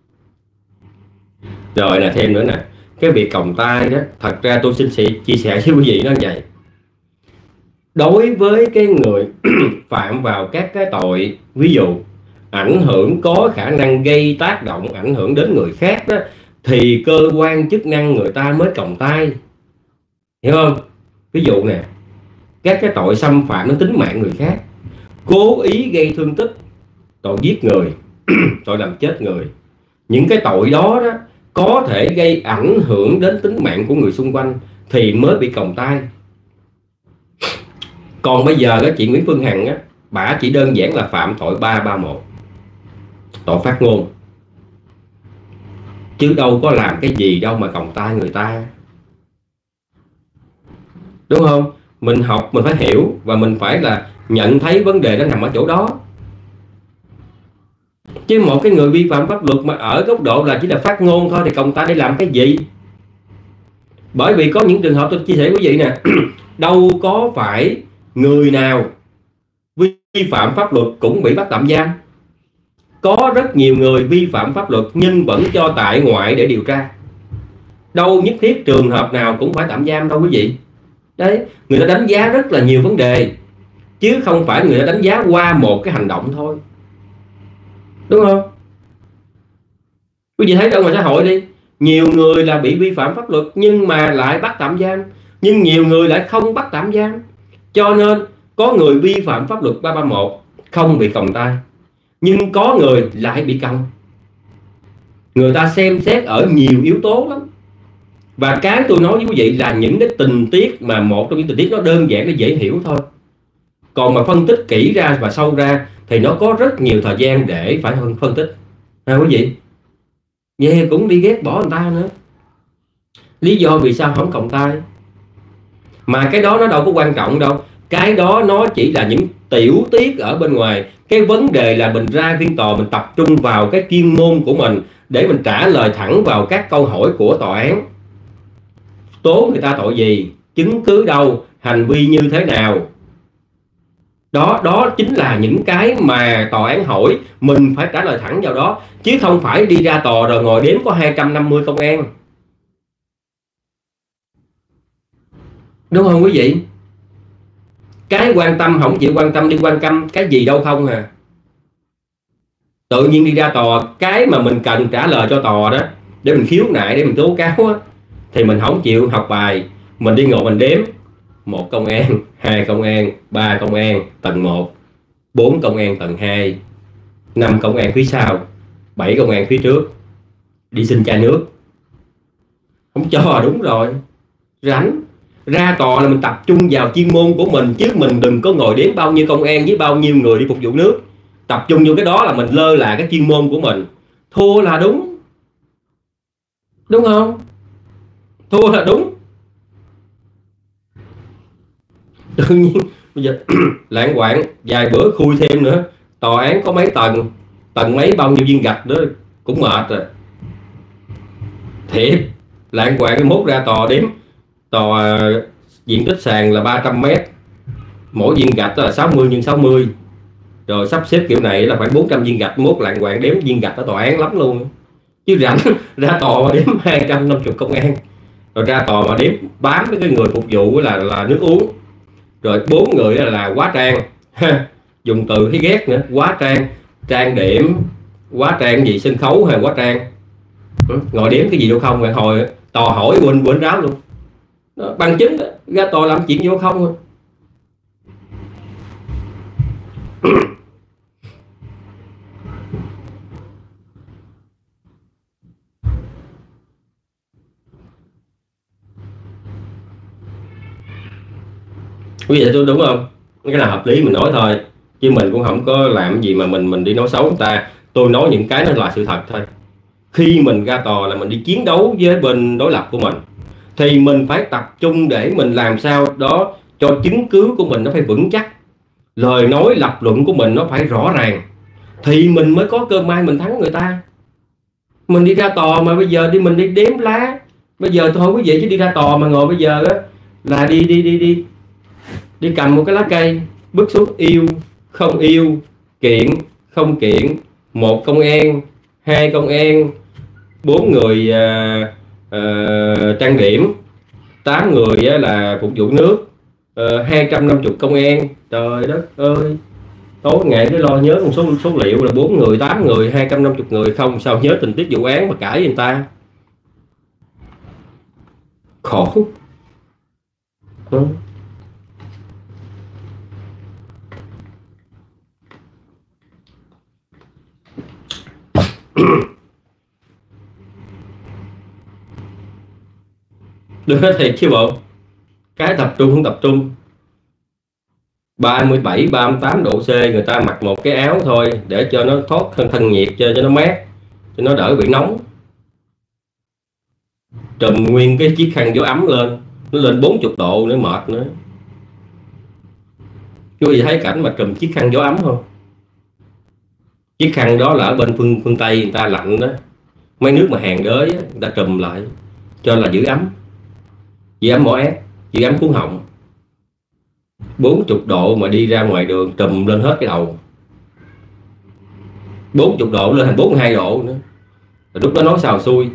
Rồi nè, thêm nữa nè, cái việc còng tay đó, thật ra tôi xin chia sẻ với quý vị nó vậy. Đối với cái người phạm vào các cái tội, ví dụ ảnh hưởng có khả năng gây tác động ảnh hưởng đến người khác đó, thì cơ quan chức năng người ta mới còng tay, hiểu không? Ví dụ nè, các cái tội xâm phạm đến tính mạng người khác, cố ý gây thương tích, tội giết người, tội làm chết người, những cái tội đó đó có thể gây ảnh hưởng đến tính mạng của người xung quanh thì mới bị còng tay. Còn bây giờ cái chị Nguyễn Phương Hằng á, bả chỉ đơn giản là phạm tội ba ba mốt, tội phát ngôn, chứ đâu có làm cái gì đâu mà còng tay người ta, đúng không? Mình học mình phải hiểu và mình phải là nhận thấy vấn đề nó nằm ở chỗ đó. Chứ một cái người vi phạm pháp luật mà ở góc độ là chỉ là phát ngôn thôi thì còng tay để làm cái gì? Bởi vì có những trường hợp tôi chia sẻ với quý vị nè, đâu có phải người nào vi phạm pháp luật cũng bị bắt tạm giam. Có rất nhiều người vi phạm pháp luật nhưng vẫn cho tại ngoại để điều tra. Đâu nhất thiết trường hợp nào cũng phải tạm giam đâu quý vị. Đấy, người ta đánh giá rất là nhiều vấn đề, chứ không phải người ta đánh giá qua một cái hành động thôi, đúng không? Quý vị thấy ở ngoài xã hội đi, nhiều người là bị vi phạm pháp luật nhưng mà lại bắt tạm giam, nhưng nhiều người lại không bắt tạm giam. Cho nên có người vi phạm pháp luật ba ba mốt không bị còng tay, nhưng có người lại bị còng. Người ta xem xét ở nhiều yếu tố lắm. Và cái tôi nói với quý vị là những cái tình tiết mà một trong những tình tiết nó đơn giản, nó dễ hiểu thôi. Còn mà phân tích kỹ ra và sâu ra thì nó có rất nhiều thời gian để phải phân tích à, quý vị. Vậy cũng đi ghét bỏ người ta nữa. Lý do vì sao không còng tay? Mà cái đó nó đâu có quan trọng đâu. Cái đó nó chỉ là những tiểu tiết ở bên ngoài. Cái vấn đề là mình ra phiên tòa mình tập trung vào cái chuyên môn của mình để mình trả lời thẳng vào các câu hỏi của tòa án. Tố người ta tội gì, chứng cứ đâu, hành vi như thế nào. Đó, đó chính là những cái mà tòa án hỏi, mình phải trả lời thẳng vào đó, chứ không phải đi ra tòa rồi ngồi đếm có hai trăm năm mươi công an. Đúng không quý vị? Cái quan tâm không chịu quan tâm, đi quan tâm cái gì đâu không à. Tự nhiên đi ra tòa, cái mà mình cần trả lời cho tòa đó, để mình khiếu nại, để mình tố cáo á, thì mình không chịu học bài. Mình đi ngồi mình đếm, một công an, hai công an, ba công an tầng một, bốn công an tầng hai, năm công an phía sau, bảy công an phía trước, đi xin chai nước. Không cho, đúng rồi. Rảnh. Ra tòa là mình tập trung vào chuyên môn của mình, chứ mình đừng có ngồi đếm bao nhiêu công an với bao nhiêu người đi phục vụ nước. Tập trung vô cái đó là mình lơ là cái chuyên môn của mình. Thua là đúng. Đúng không? Thua là đúng. Tự nhiên bây giờ lạng quạng vài bữa khui thêm nữa, tòa án có mấy tầng, tầng mấy bao nhiêu viên gạch đó cũng mệt rồi. Thiệt, lạng quạng cái mốt ra tòa đếm, tòa diện tích sàn là ba trăm mét, mỗi viên gạch là sáu mươi nhân sáu mươi, rồi sắp xếp kiểu này là phải bốn trăm viên gạch. Mốt lạng quạng đếm viên gạch ở tòa án lắm luôn, chứ rảnh ra tòa mà đếm hai trăm năm mươi công an, rồi ra tòa mà đếm bám với cái người phục vụ là là nước uống, rồi bốn người là quá trang. Dùng từ thấy ghét nữa, quá trang, trang điểm, quá trang gì, sân khấu hay quá trang. Ngồi đếm cái gì đâu không, hồi tòa hỏi quên quên ráo luôn. Đó, bằng chứng đó, ra tòa làm chuyện vô không. Quý vị tôi đúng không? Cái nào hợp lý mình nói thôi, chứ mình cũng không có làm gì mà mình mình đi nói xấu người ta. Tôi nói những cái nó là sự thật thôi. Khi mình ra tòa là mình đi chiến đấu với bên đối lập của mình, thì mình phải tập trung để mình làm sao đó cho chứng cứ của mình nó phải vững chắc, lời nói lập luận của mình nó phải rõ ràng, thì mình mới có cơ may mình thắng người ta. Mình đi ra tòa mà bây giờ đi mình đi đếm lá, bây giờ thôi quý vị, chứ đi ra tòa mà ngồi bây giờ á là đi đi đi đi đi cầm một cái lá cây bước xuống, yêu không yêu, kiện không kiện, một công an, hai công an, bốn người à, à, trang điểm, tám người á, là phục vụ nước, à, hai trăm năm mươi công an. Trời đất ơi, tối ngày cứ lo nhớ một số số liệu là bốn người, tám người, hai trăm năm mươi người, không sao nhớ tình tiết vụ án mà cãi với người ta. Khổ. Ừ. Đừng nói thiệt chứ bộ, cái tập trung không tập trung. Ba mươi bảy, ba mươi tám độ C, người ta mặc một cái áo thôi để cho nó thoát thân thân nhiệt, cho cho nó mát, cho nó đỡ bị nóng. Trùm nguyên cái chiếc khăn gió ấm lên, nó lên bốn mươi độ nữa, mệt nữa. Chú gì thấy cảnh mà trùm chiếc khăn gió ấm không? Chiếc khăn đó là ở bên phương phương Tây người ta lạnh đó, mấy nước mà hàng đới người ta trùm lại cho là giữ ấm, giữ ấm mỏ ép, giữ ấm cuốn họng. Bốn mươi độ mà đi ra ngoài đường trùm lên hết cái đầu, bốn mươi độ lên thành bốn mươi hai độ nữa, rồi lúc đó nói xào xui.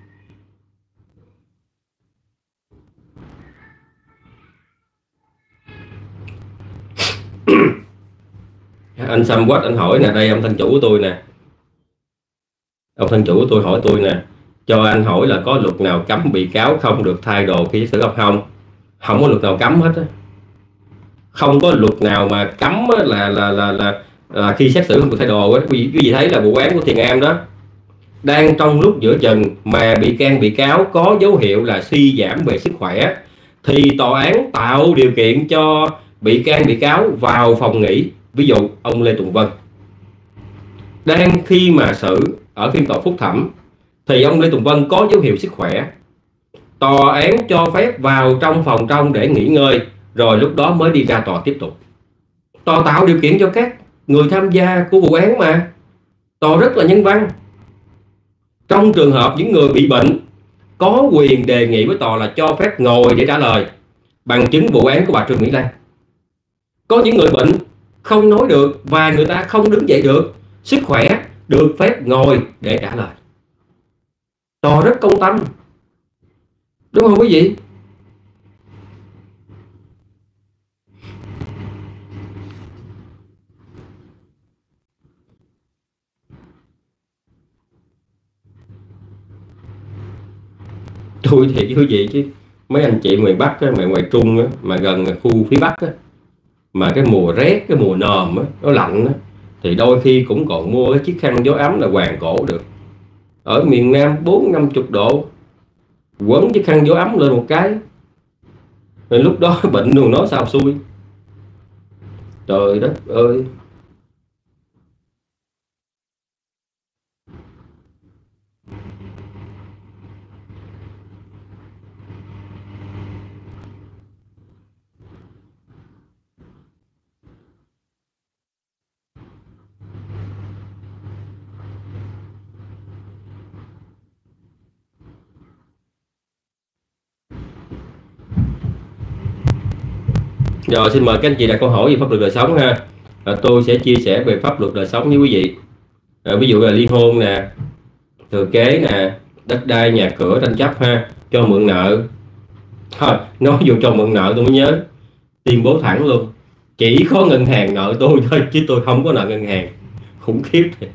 Anh Sam Quách anh hỏi nè, đây ông thân chủ của tôi nè, ông thân chủ của tôi hỏi tôi nè, cho anh hỏi là có luật nào cấm bị cáo không được thay đồ khi xét xử không? Không, không có luật nào cấm hết á. Không có luật nào mà cấm là là là là, là, là khi xét xử không được thay đồ á. Quý vị thấy là vụ án của Thiền Am đó đang trong lúc giữa chừng mà bị can bị cáo có dấu hiệu là suy giảm về sức khỏe, thì tòa án tạo điều kiện cho bị can bị cáo vào phòng nghỉ. Ví dụ ông Lê Tùng Vân đang khi mà xử ở phiên tòa phúc thẩm, thì ông Lê Tùng Vân có dấu hiệu sức khỏe, tòa án cho phép vào trong phòng trong để nghỉ ngơi, rồi lúc đó mới đi ra tòa tiếp tục. Tòa tạo điều kiện cho các người tham gia của vụ án mà. Tòa rất là nhân văn. Trong trường hợp những người bị bệnh có quyền đề nghị với tòa là cho phép ngồi để trả lời, bằng chứng vụ án của bà Trương Mỹ Lan. Có những người bệnh không nói được và người ta không đứng dậy được, sức khỏe được phép ngồi để trả lời. Tòa rất công tâm, đúng không quý vị? Tôi thì quý vị chứ mấy anh chị ngoài Bắc á, ngoài ngoài Trung á, mà gần khu phía Bắc á, mà cái mùa rét, cái mùa nồm á, nó lạnh á, thì đôi khi cũng còn mua cái chiếc khăn gió ấm là hoàng cổ được. Ở miền Nam bốn năm chục độ, quấn chiếc khăn gió ấm lên một cái, rồi lúc đó bệnh luôn nó sao xui. Trời đất ơi. Rồi xin mời các anh chị đặt câu hỏi về pháp luật đời sống ha. À, tôi sẽ chia sẻ về pháp luật đời sống với quý vị. À, ví dụ là ly hôn nè, thừa kế nè, đất đai, nhà cửa, tranh chấp ha, cho mượn nợ. Thôi, nói vô cho mượn nợ tôi mới nhớ, tuyên bố thẳng luôn, chỉ có ngân hàng nợ tôi thôi chứ tôi không có nợ ngân hàng. Khủng khiếp thiệt.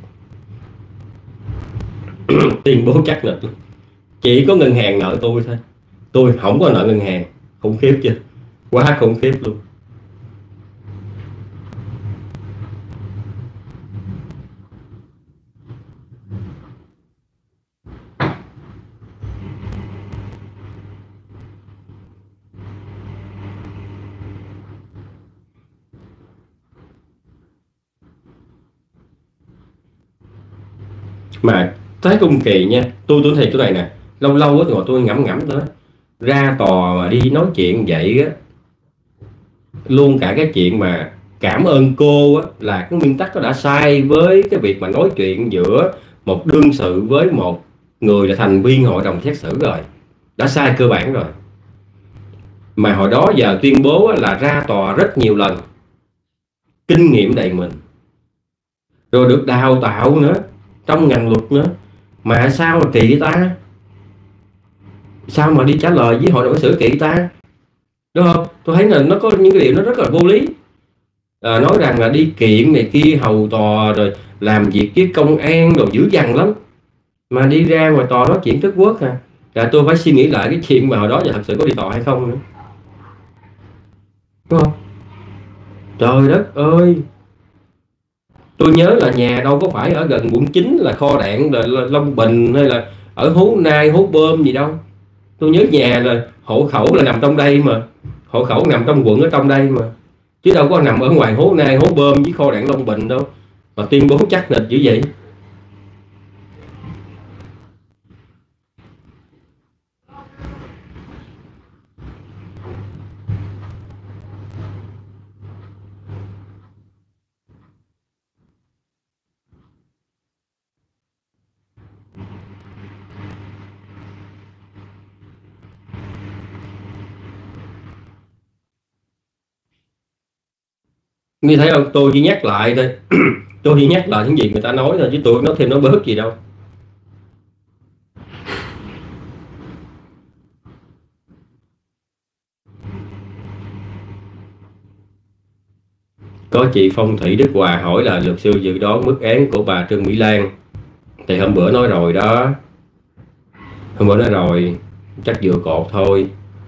Tuyên bố chắc là chỉ có ngân hàng nợ tôi thôi, tôi không có nợ ngân hàng. Khủng khiếp chưa? Quá khủng khiếp luôn. Mà thấy cũng kỳ nha, tôi tôi thấy chỗ này nè, lâu lâu á thì tôi ngẫm ngẫm đó, ra tòa mà đi nói chuyện vậy á, luôn cả cái chuyện mà cảm ơn cô á, là cái nguyên tắc nó đã sai với cái việc mà nói chuyện giữa một đương sự với một người là thành viên hội đồng xét xử rồi, đã sai cơ bản rồi. Mà hồi đó giờ tuyên bố á, là ra tòa rất nhiều lần, kinh nghiệm đầy mình, rồi được đào tạo nữa trong ngành luật nữa, mà sao mà kỳ ta, sao mà đi trả lời với hội đồng xét xử kỳ ta, đúng không? Tôi thấy là nó có những cái điều nó rất là vô lý. À, nói rằng là đi kiện này kia hầu tòa rồi làm việc với công an đồ dữ dằn lắm, mà đi ra ngoài tòa nói chuyện Trung Quốc à. Là tôi phải suy nghĩ lại cái chuyện mà hồi đó giờ thật sự có đi tòa hay không nữa, đúng không? Trời đất ơi. Tôi nhớ là nhà đâu có phải ở gần quận chín là kho đạn là, là Long Bình hay là ở Hố Nai, Hố Bơm gì đâu. Tôi nhớ nhà là hộ khẩu là nằm trong đây mà, hộ khẩu nằm trong quận ở trong đây mà, chứ đâu có nằm ở ngoài Hố Nai, Hố Bơm với kho đạn Long Bình đâu mà tuyên bố chắc nịch dữ vậy. Như thấy không, tôi chỉ nhắc lại thôi. Tôi chỉ nhắc lại những gì người ta nói thôi, chứ tôi nói thêm nói bớt gì đâu. Có chị Phong Thủy Đức Hòa hỏi là luật sư dự đoán mức án của bà Trương Mỹ Lan. Thì hôm bữa nói rồi đó, hôm bữa nói rồi, chắc vừa cột thôi.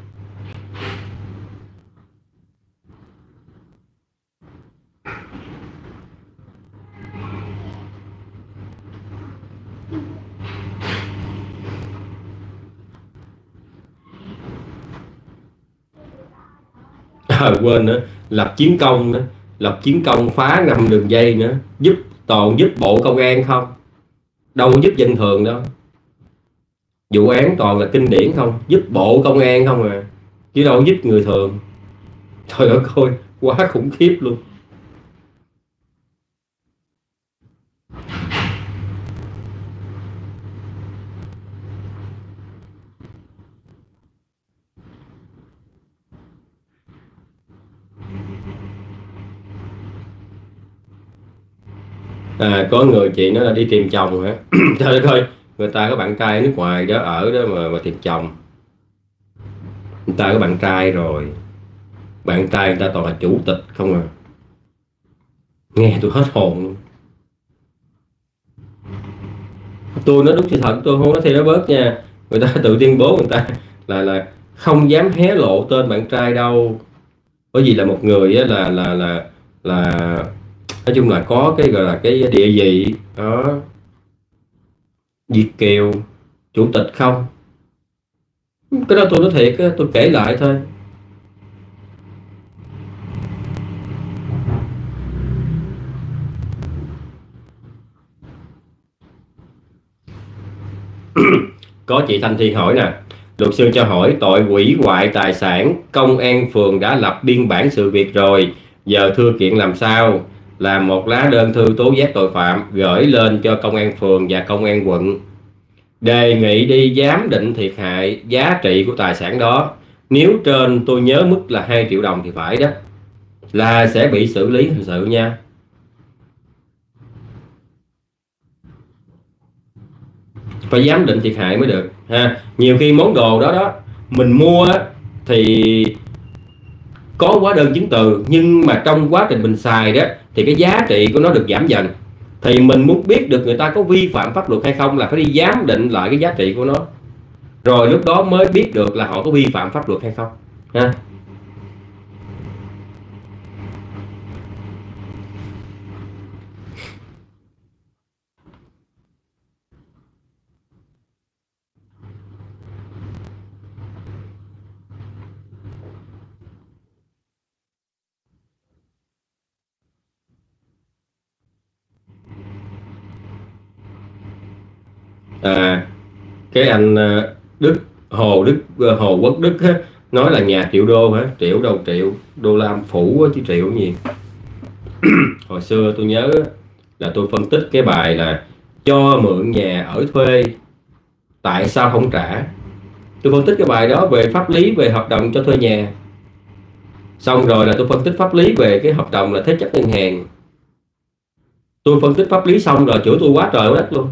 À, quên nữa, lập chiến công nữa, lập chiến công phá năm đường dây nữa, giúp toàn giúp bộ công an không, đâu giúp dân thường đâu. Vụ án toàn là kinh điển không, giúp bộ công an không à, chứ đâu giúp người thường. Trời ơi, quá khủng khiếp luôn. À, có người chị nói là đi tìm chồng hả? Trời đất ơi, người ta có bạn trai ở nước ngoài đó ở đó mà mà tìm chồng. Người ta có bạn trai rồi, bạn trai người ta toàn là chủ tịch không à. Nghe tôi hết hồn luôn. Tôi nói đúng sự thật, tôi không nói theo nói bớt nha. Người ta tự tuyên bố người ta là là không dám hé lộ tên bạn trai đâu, bởi vì là một người á, là là là là nói chung là có cái gọi là cái địa vị đó, Việt kiều, chủ tịch không. Cái đó tôi nói thiệt á, tôi kể lại thôi. Có chị Thanh Thiên hỏi nè, luật sư cho hỏi tội hủy hoại tài sản, công an phường đã lập biên bản sự việc rồi, giờ thưa kiện làm sao? Làm một lá đơn thư tố giác tội phạm gửi lên cho công an phường và công an quận, đề nghị đi giám định thiệt hại giá trị của tài sản đó. Nếu trên tôi nhớ mức là hai triệu đồng thì phải đó, là sẽ bị xử lý hình sự nha. Phải giám định thiệt hại mới được ha. Nhiều khi món đồ đó đó mình mua thì có hóa đơn chứng từ, nhưng mà trong quá trình mình xài đó thì cái giá trị của nó được giảm dần. Thì mình muốn biết được người ta có vi phạm pháp luật hay không là phải đi giám định lại cái giá trị của nó, rồi lúc đó mới biết được là họ có vi phạm pháp luật hay không ha. À, cái anh ờ, Đức, Hồ Đức, ờ, Hồ Quốc Đức á, nói là nhà triệu đô hả? Triệu đâu, triệu đô la phủ chứ triệu gì. Hồi xưa tôi nhớ là tôi phân tích cái bài là cho mượn nhà ở thuê tại sao không trả. Tôi phân tích cái bài đó về pháp lý về hợp đồng cho thuê nhà, xong rồi là tôi phân tích pháp lý về cái hợp đồng là thế chấp ngân hàng. Tôi phân tích pháp lý xong rồi chửi tôi quá trời quá đất luôn.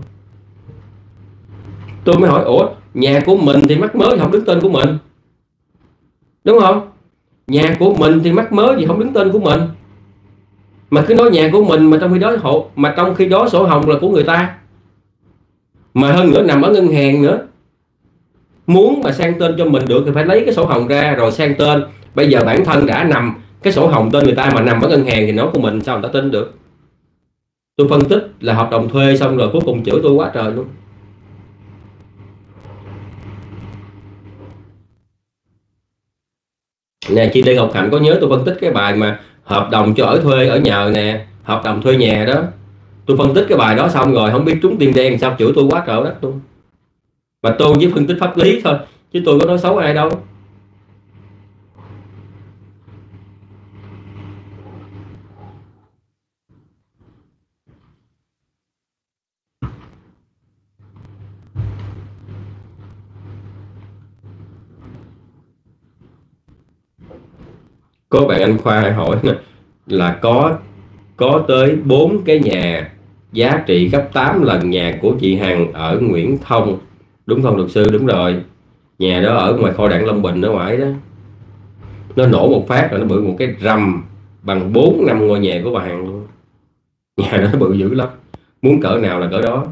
Tôi mới hỏi ủa, nhà của mình thì mắc mớ gì không đứng tên của mình, đúng không? Nhà của mình thì mắc mớ gì không đứng tên của mình, mà cứ nói nhà của mình mà trong khi đó hộ mà trong khi đó sổ hồng là của người ta, mà hơn nữa nằm ở ngân hàng nữa. Muốn mà sang tên cho mình được thì phải lấy cái sổ hồng ra rồi sang tên. Bây giờ bản thân đã nằm cái sổ hồng tên người ta mà nằm ở ngân hàng thì nó của mình sao người ta tin được. Tôi phân tích là hợp đồng thuê xong rồi cuối cùng chửi tôi quá trời luôn. Nè chị Lê Ngọc Hạnh có nhớ tôi phân tích cái bài mà hợp đồng cho ở thuê ở nhờ nè, hợp đồng thuê nhà đó. Tôi phân tích cái bài đó xong rồi không biết trúng tiền đen sao chửi tôi quá trời đất luôn. Mà tôi chỉ phân tích pháp lý thôi chứ tôi có nói xấu ai đâu. Có bạn anh Khoa hỏi là có có tới bốn cái nhà giá trị gấp tám lần nhà của chị Hằng ở Nguyễn Thông, đúng không luật sư? Đúng rồi, nhà đó ở ngoài kho đạn Long Bình ở ngoài đó. Nó nổ một phát là nó bự một cái rầm bằng bốn năm ngôi nhà của bà Hằng luôn. Nhà đó bự dữ lắm, muốn cỡ nào là cỡ đó.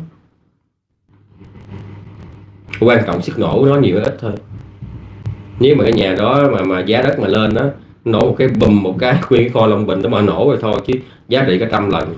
Quan trọng sức nổ nó nhiều hay ít thôi. Nếu mà cái nhà đó mà mà giá đất mà lên đó, nổ một cái bùm một cái nguyên cái kho Long Bình đó mà nổ rồi thôi, chứ giá trị cả trăm lần.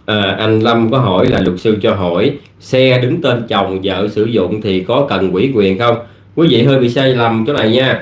À, anh Lâm có hỏi là luật sư cho hỏi xe đứng tên chồng vợ sử dụng thì có cần ủy quyền không? Quý vị hơi bị sai lầm chỗ này nha.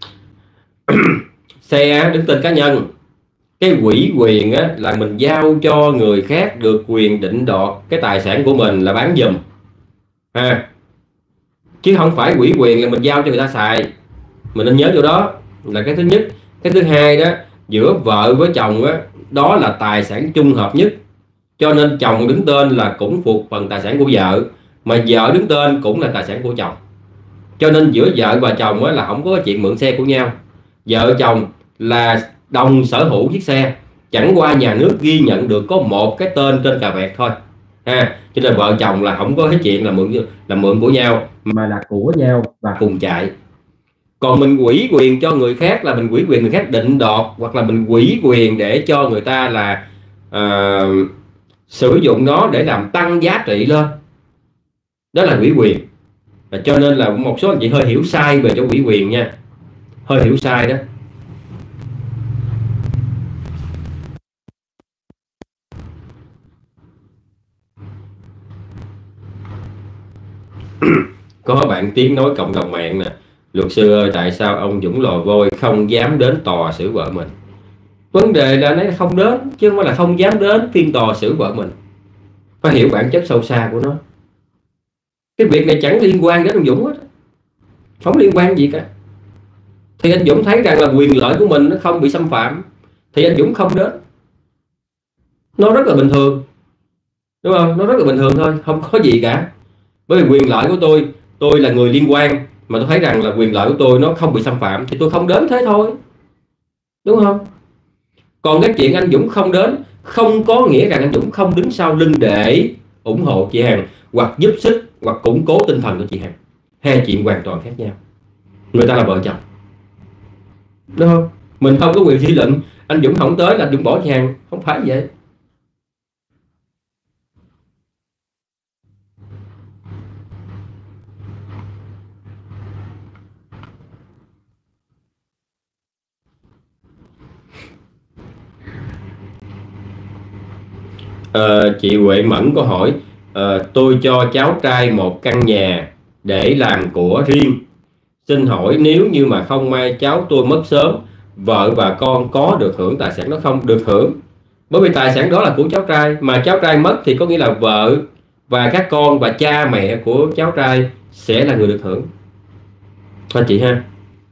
Xe đứng tên cá nhân, cái ủy quyền á, là mình giao cho người khác được quyền định đoạt cái tài sản của mình là bán giùm ha, chứ không phải ủy quyền là mình giao cho người ta xài. Mình nên nhớ chỗ đó là cái thứ nhất. Cái thứ hai đó, giữa vợ với chồng á, đó là tài sản chung hợp nhất, cho nên chồng đứng tên là cũng thuộc phần tài sản của vợ, mà vợ đứng tên cũng là tài sản của chồng. Cho nên giữa vợ và chồng á, là không có chuyện mượn xe của nhau. Vợ chồng là đồng sở hữu chiếc xe, chẳng qua nhà nước ghi nhận được có một cái tên trên cà vẹt thôi ha. Cho nên vợ chồng là không có cái chuyện là mượn là mượn của nhau, mà là của nhau và cùng chạy. Còn mình ủy quyền cho người khác là mình ủy quyền người khác định đoạt, hoặc là mình ủy quyền để cho người ta là uh, sử dụng nó để làm tăng giá trị lên, đó là ủy quyền. Và cho nên là một số anh chị hơi hiểu sai về chỗ ủy quyền nha, hơi hiểu sai đó. Có bạn Tiến nói cộng đồng mạng nè: luật sư ơi, tại sao ông Dũng Lò Vôi không dám đến tòa xử vợ mình? Vấn đề là nó không đến, chứ không phải là không dám đến phiên tòa xử vợ mình. Phải hiểu bản chất sâu xa của nó. Cái việc này chẳng liên quan đến ông Dũng hết, không liên quan gì cả. Thì anh Dũng thấy rằng là quyền lợi của mình nó không bị xâm phạm thì anh Dũng không đến. Nó rất là bình thường, đúng không? Nó rất là bình thường thôi, không có gì cả. Bởi vì quyền lợi của tôi, tôi là người liên quan, mà tôi thấy rằng là quyền lợi của tôi nó không bị xâm phạm thì tôi không đến, thế thôi, đúng không? Còn cái chuyện anh Dũng không đến không có nghĩa rằng anh Dũng không đứng sau lưng để ủng hộ chị Hằng, hoặc giúp sức, hoặc củng cố tinh thần của chị Hằng. Hai chuyện hoàn toàn khác nhau. Người ta là vợ chồng, đúng không? Mình không có quyền suy luận anh Dũng không tới là anh Dũng bỏ chị Hằng, không phải vậy. Ờ, chị Huệ Mẫn có hỏi: ờ, tôi cho cháu trai một căn nhà để làm của riêng, xin hỏi nếu như mà không may cháu tôi mất sớm, vợ và con có được hưởng tài sản đó không? Được hưởng, bởi vì tài sản đó là của cháu trai, mà cháu trai mất thì có nghĩa là vợ và các con và cha mẹ của cháu trai sẽ là người được hưởng, anh chị ha.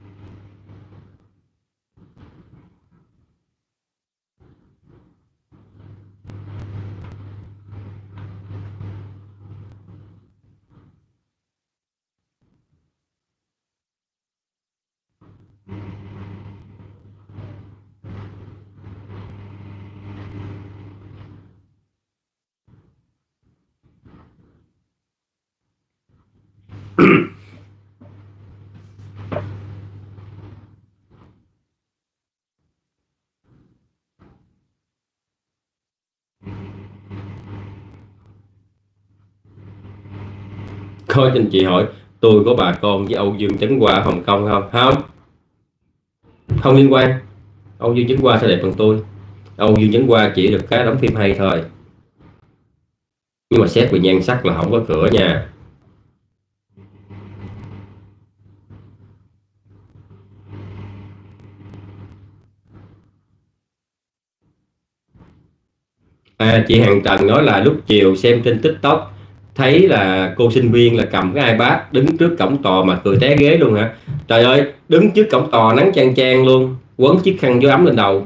Có anh chị hỏi tôi có bà con với Âu Dương Chấn Hoa Hồng Kông không? Không, không liên quan. Âu Dương Chấn Hoa sẽ đẹp bằng tôi. Âu Dương Chấn Hoa chỉ được cái đóng phim hay thôi, nhưng mà xét về nhan sắc là không có cửa nha. À, chị Hằng Trần nói là lúc chiều xem trên TikTok thấy là cô sinh viên là cầm cái iPad đứng trước cổng tòa mà cười té ghế luôn hả? Trời ơi, đứng trước cổng tòa nắng chang chang luôn, quấn chiếc khăn gió ấm lên đầu.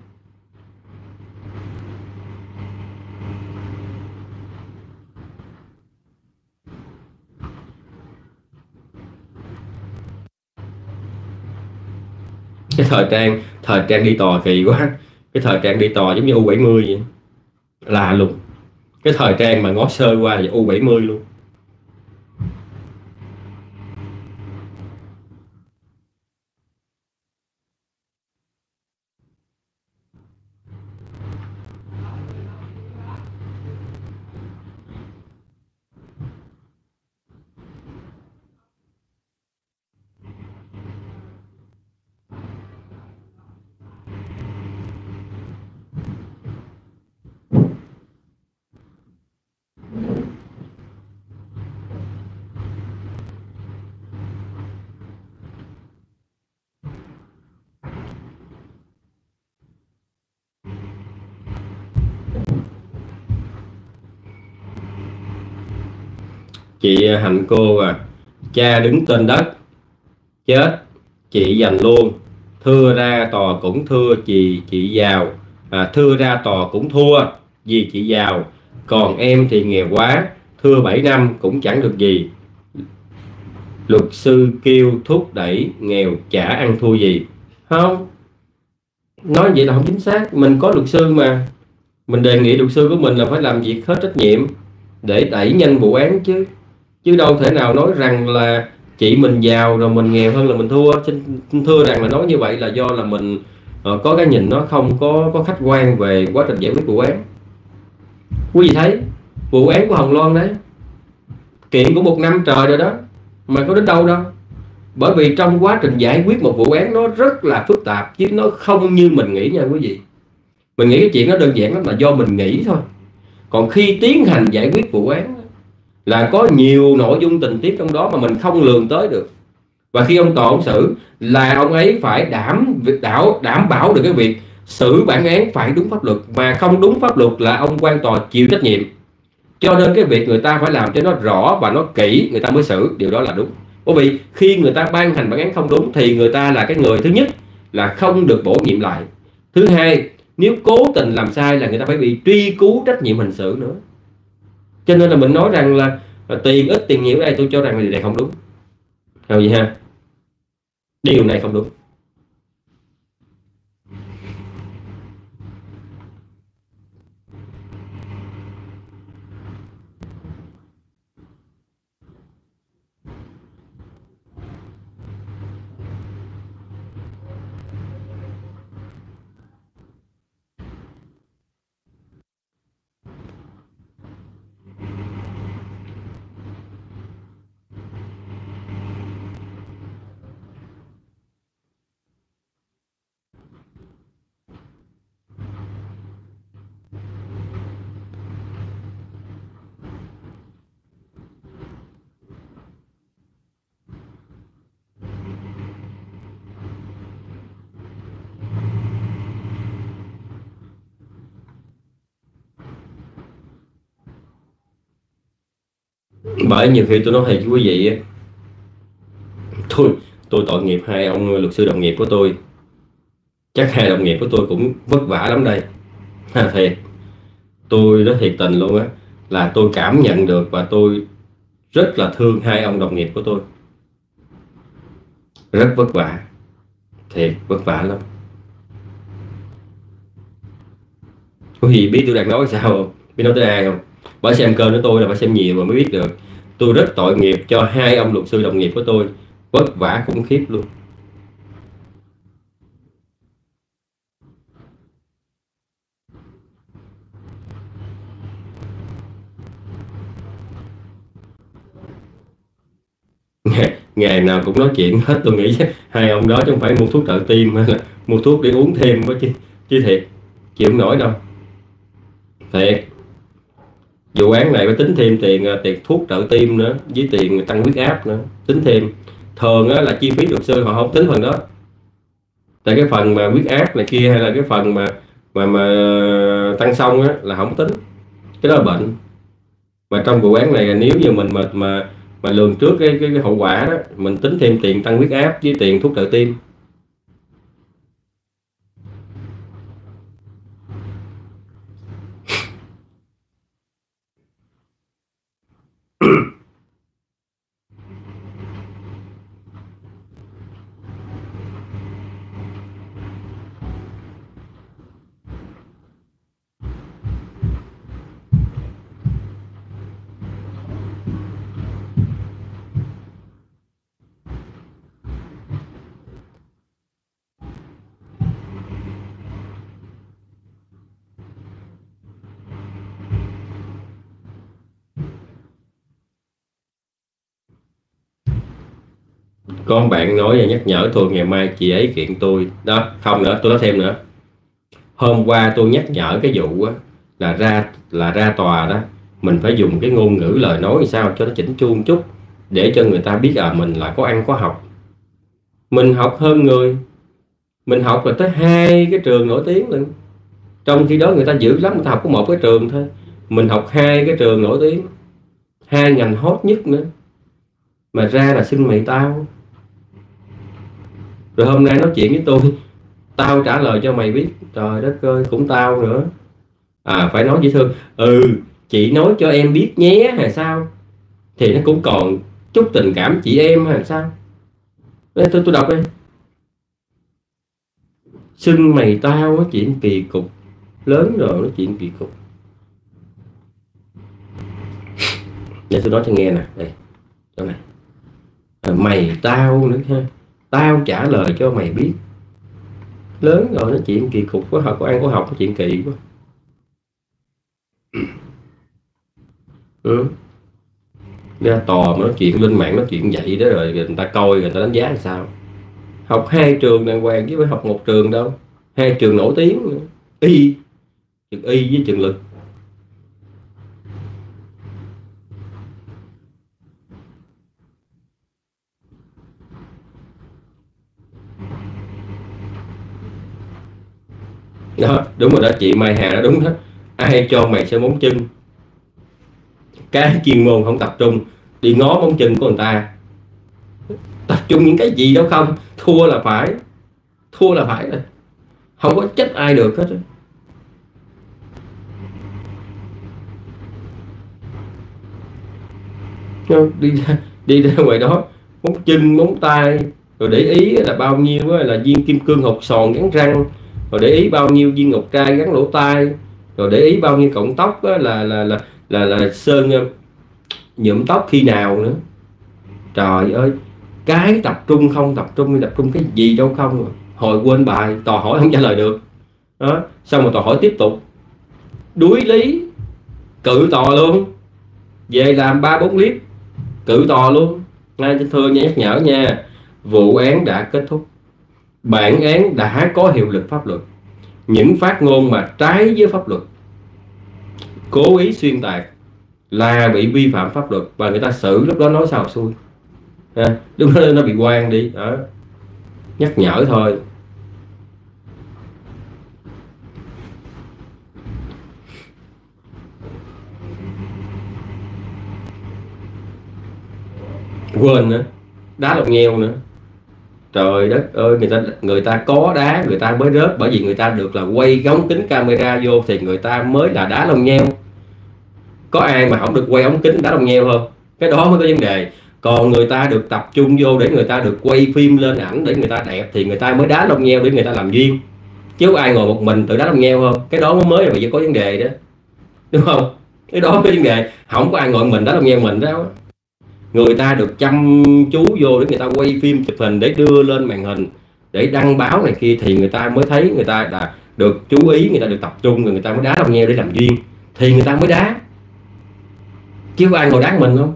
Cái thời trang thời trang đi tòa kỳ quá. Cái thời trang đi tòa giống như U bảy mươi vậy, là luôn. Cái thời trang mà ngó sơ qua là U bảy mươi luôn. Chị Hạnh cô à, cha đứng trên đất chết chị giành luôn, thưa ra tòa cũng thưa chị chị giàu, à, thưa ra tòa cũng thua vì chị giàu, còn em thì nghèo quá, thưa bảy năm cũng chẳng được gì, luật sư kêu thúc đẩy nghèo chả ăn thua gì. Không, nói vậy là không chính xác. Mình có luật sư mà, mình đề nghị luật sư của mình là phải làm việc hết trách nhiệm để đẩy nhanh vụ án chứ chứ đâu thể nào nói rằng là chị mình giàu rồi mình nghèo hơn là mình thua. Xin thưa rằng là nói như vậy là do là mình uh, có cái nhìn nó không có có khách quan về quá trình giải quyết vụ án. Quý vị thấy vụ án của Hồng Loan đấy, kiện của một năm trời rồi đó mà có đến đâu đâu. Bởi vì trong quá trình giải quyết một vụ án nó rất là phức tạp, chứ nó không như mình nghĩ nha quý vị. Mình nghĩ cái chuyện nó đơn giản lắm là do mình nghĩ thôi. Còn khi tiến hành giải quyết vụ án là có nhiều nội dung tình tiết trong đó mà mình không lường tới được. Và khi ông tòa ông xử là ông ấy phải đảm đảm đảm bảo được cái việc xử bản án phải đúng pháp luật, mà không đúng pháp luật là ông quan tòa chịu trách nhiệm. Cho nên cái việc người ta phải làm cho nó rõ và nó kỹ người ta mới xử, điều đó là đúng. Bởi vì khi người ta ban hành bản án không đúng thì người ta là cái người thứ nhất là không được bổ nhiệm lại. Thứ hai, nếu cố tình làm sai là người ta phải bị truy cứu trách nhiệm hình sự nữa. Cho nên là mình nói rằng là, là tiền ít tiền nhiều ở đây, tôi cho rằng là điều này không đúng. Sao vậy ha? Điều này không đúng. Bởi nhiều khi tôi nói thiệt với quý vị, tôi tôi tội nghiệp hai ông luật sư đồng nghiệp của tôi. Chắc hai đồng nghiệp của tôi cũng vất vả lắm đây. À, thiệt, tôi nói thiệt tình luôn á, là tôi cảm nhận được và tôi rất là thương hai ông đồng nghiệp của tôi. Rất vất vả, thiệt vất vả lắm. Có gì biết tôi đang nói sao không? Biết nói tới ai không? Bởi xem kênh của tôi là phải xem nhiều mà mới biết được. Tôi rất tội nghiệp cho hai ông luật sư đồng nghiệp của tôi, vất vả khủng khiếp luôn. Ngày, ngày nào cũng nói chuyện hết. Tôi nghĩ hai ông đó chứ không phải mua thuốc trợ tim hay là mua thuốc để uống thêm quá chứ, chứ thiệt chịu không nổi đâu. Thiệt, vụ án này phải tính thêm tiền tiền thuốc trợ tim nữa, với tiền tăng huyết áp nữa, tính thêm. Thường á, là chi phí luật sư họ không tính phần đó. Tại cái phần mà huyết áp này kia hay là cái phần mà mà mà tăng xong á là không tính, cái đó là bệnh. Mà trong vụ án này nếu như mình mà mà mà lường trước cái cái, cái hậu quả đó, mình tính thêm tiền tăng huyết áp với tiền thuốc trợ tim. Con bạn nói và nhắc nhở tôi ngày mai chị ấy kiện tôi đó. Không nữa, tôi nói thêm nữa. Hôm qua tôi nhắc nhở cái vụ á, là ra là ra tòa đó mình phải dùng cái ngôn ngữ lời nói sao cho nó chỉnh chu một chút, để cho người ta biết à mình là có ăn có học. Mình học hơn người, mình học là tới hai cái trường nổi tiếng luôn, trong khi đó người ta dữ lắm, người ta học có một cái trường thôi, mình học hai cái trường nổi tiếng. hai ngành hot nhất nữa, mà ra là xưng mày tao. Rồi hôm nay nói chuyện với tôi, tao trả lời cho mày biết. Trời đất ơi, cũng tao nữa. À phải nói dễ thương. Ừ, chị nói cho em biết nhé hay sao, thì nó cũng còn chút tình cảm chị em hay sao. Đây, tôi tôi đọc đây. Xưng mày tao nói chuyện kỳ cục, lớn rồi nói chuyện kỳ cục. Để tôi nói cho nghe nè, đây chỗ này. À, mày tao nữa ha, tao trả lời cho mày biết. Lớn rồi nói chuyện kỳ cục quá, học có ăn có học có chuyện kỳ quá. Ừ. Ra tò mà nói chuyện lên mạng nói chuyện vậy đó, rồi người ta coi người ta đánh giá làm sao. Học hai trường đàng hoàng chứ phải học một trường đâu, hai trường nổi tiếng nữa. Y, trường Y với trường Lực. Đó, đúng rồi đó, chị Mai Hà đó, đúng đó. Ai cho mày xem móng chân, cái chuyên môn không tập trung đi ngó móng chân của người ta, tập trung những cái gì đâu không, thua là phải, thua là phải rồi, không có trách ai được hết. Đi ra, đi ra ngoài đó móng chân móng tay, rồi để ý là bao nhiêu là viên kim cương hột sòn gắn răng, rồi để ý bao nhiêu viên ngọc trai gắn lỗ tai, rồi để ý bao nhiêu cọng tóc là là là là là sơn nhuộm tóc khi nào nữa. Trời ơi, cái tập trung không tập trung, tập trung cái gì đâu không, hồi quên bài, tò hỏi không trả lời được đó, xong rồi tò hỏi tiếp tục đuối lý, cự tò luôn, về làm ba bốn clip cự tò luôn. Ngay trên thưa nha, nhắc nhở nha, vụ án đã kết thúc, bản án đã có hiệu lực pháp luật. Những phát ngôn mà trái với pháp luật, cố ý xuyên tạc là bị vi phạm pháp luật, và người ta xử lúc đó nói sao xui à, lúc đó nó bị quan đi đó. Nhắc nhở thôi. Quên nữa, đá lông nheo nữa. Trời đất ơi, người ta người ta có đá người ta mới rớt, bởi vì người ta được là quay ống kính camera vô thì người ta mới là đá lông nheo. Có ai mà không được quay ống kính đá lông nheo không? Cái đó mới có vấn đề. Còn người ta được tập trung vô để người ta được quay phim lên ảnh để người ta đẹp thì người ta mới đá lông nheo để người ta làm duyên. Chứ ai ngồi một mình tự đá lông nheo không? Cái đó mới mới là bây giờ có vấn đề đó, đúng không? Cái đó có vấn đề, không có ai ngồi mình đá lông nheo mình đó. Người ta được chăm chú vô để người ta quay phim chụp hình để đưa lên màn hình để đăng báo này kia thì người ta mới thấy, người ta là được chú ý, người ta được tập trung, rồi người ta mới đá lông nheo để làm duyên thì người ta mới đá, chứ ai ngồi đá mình không.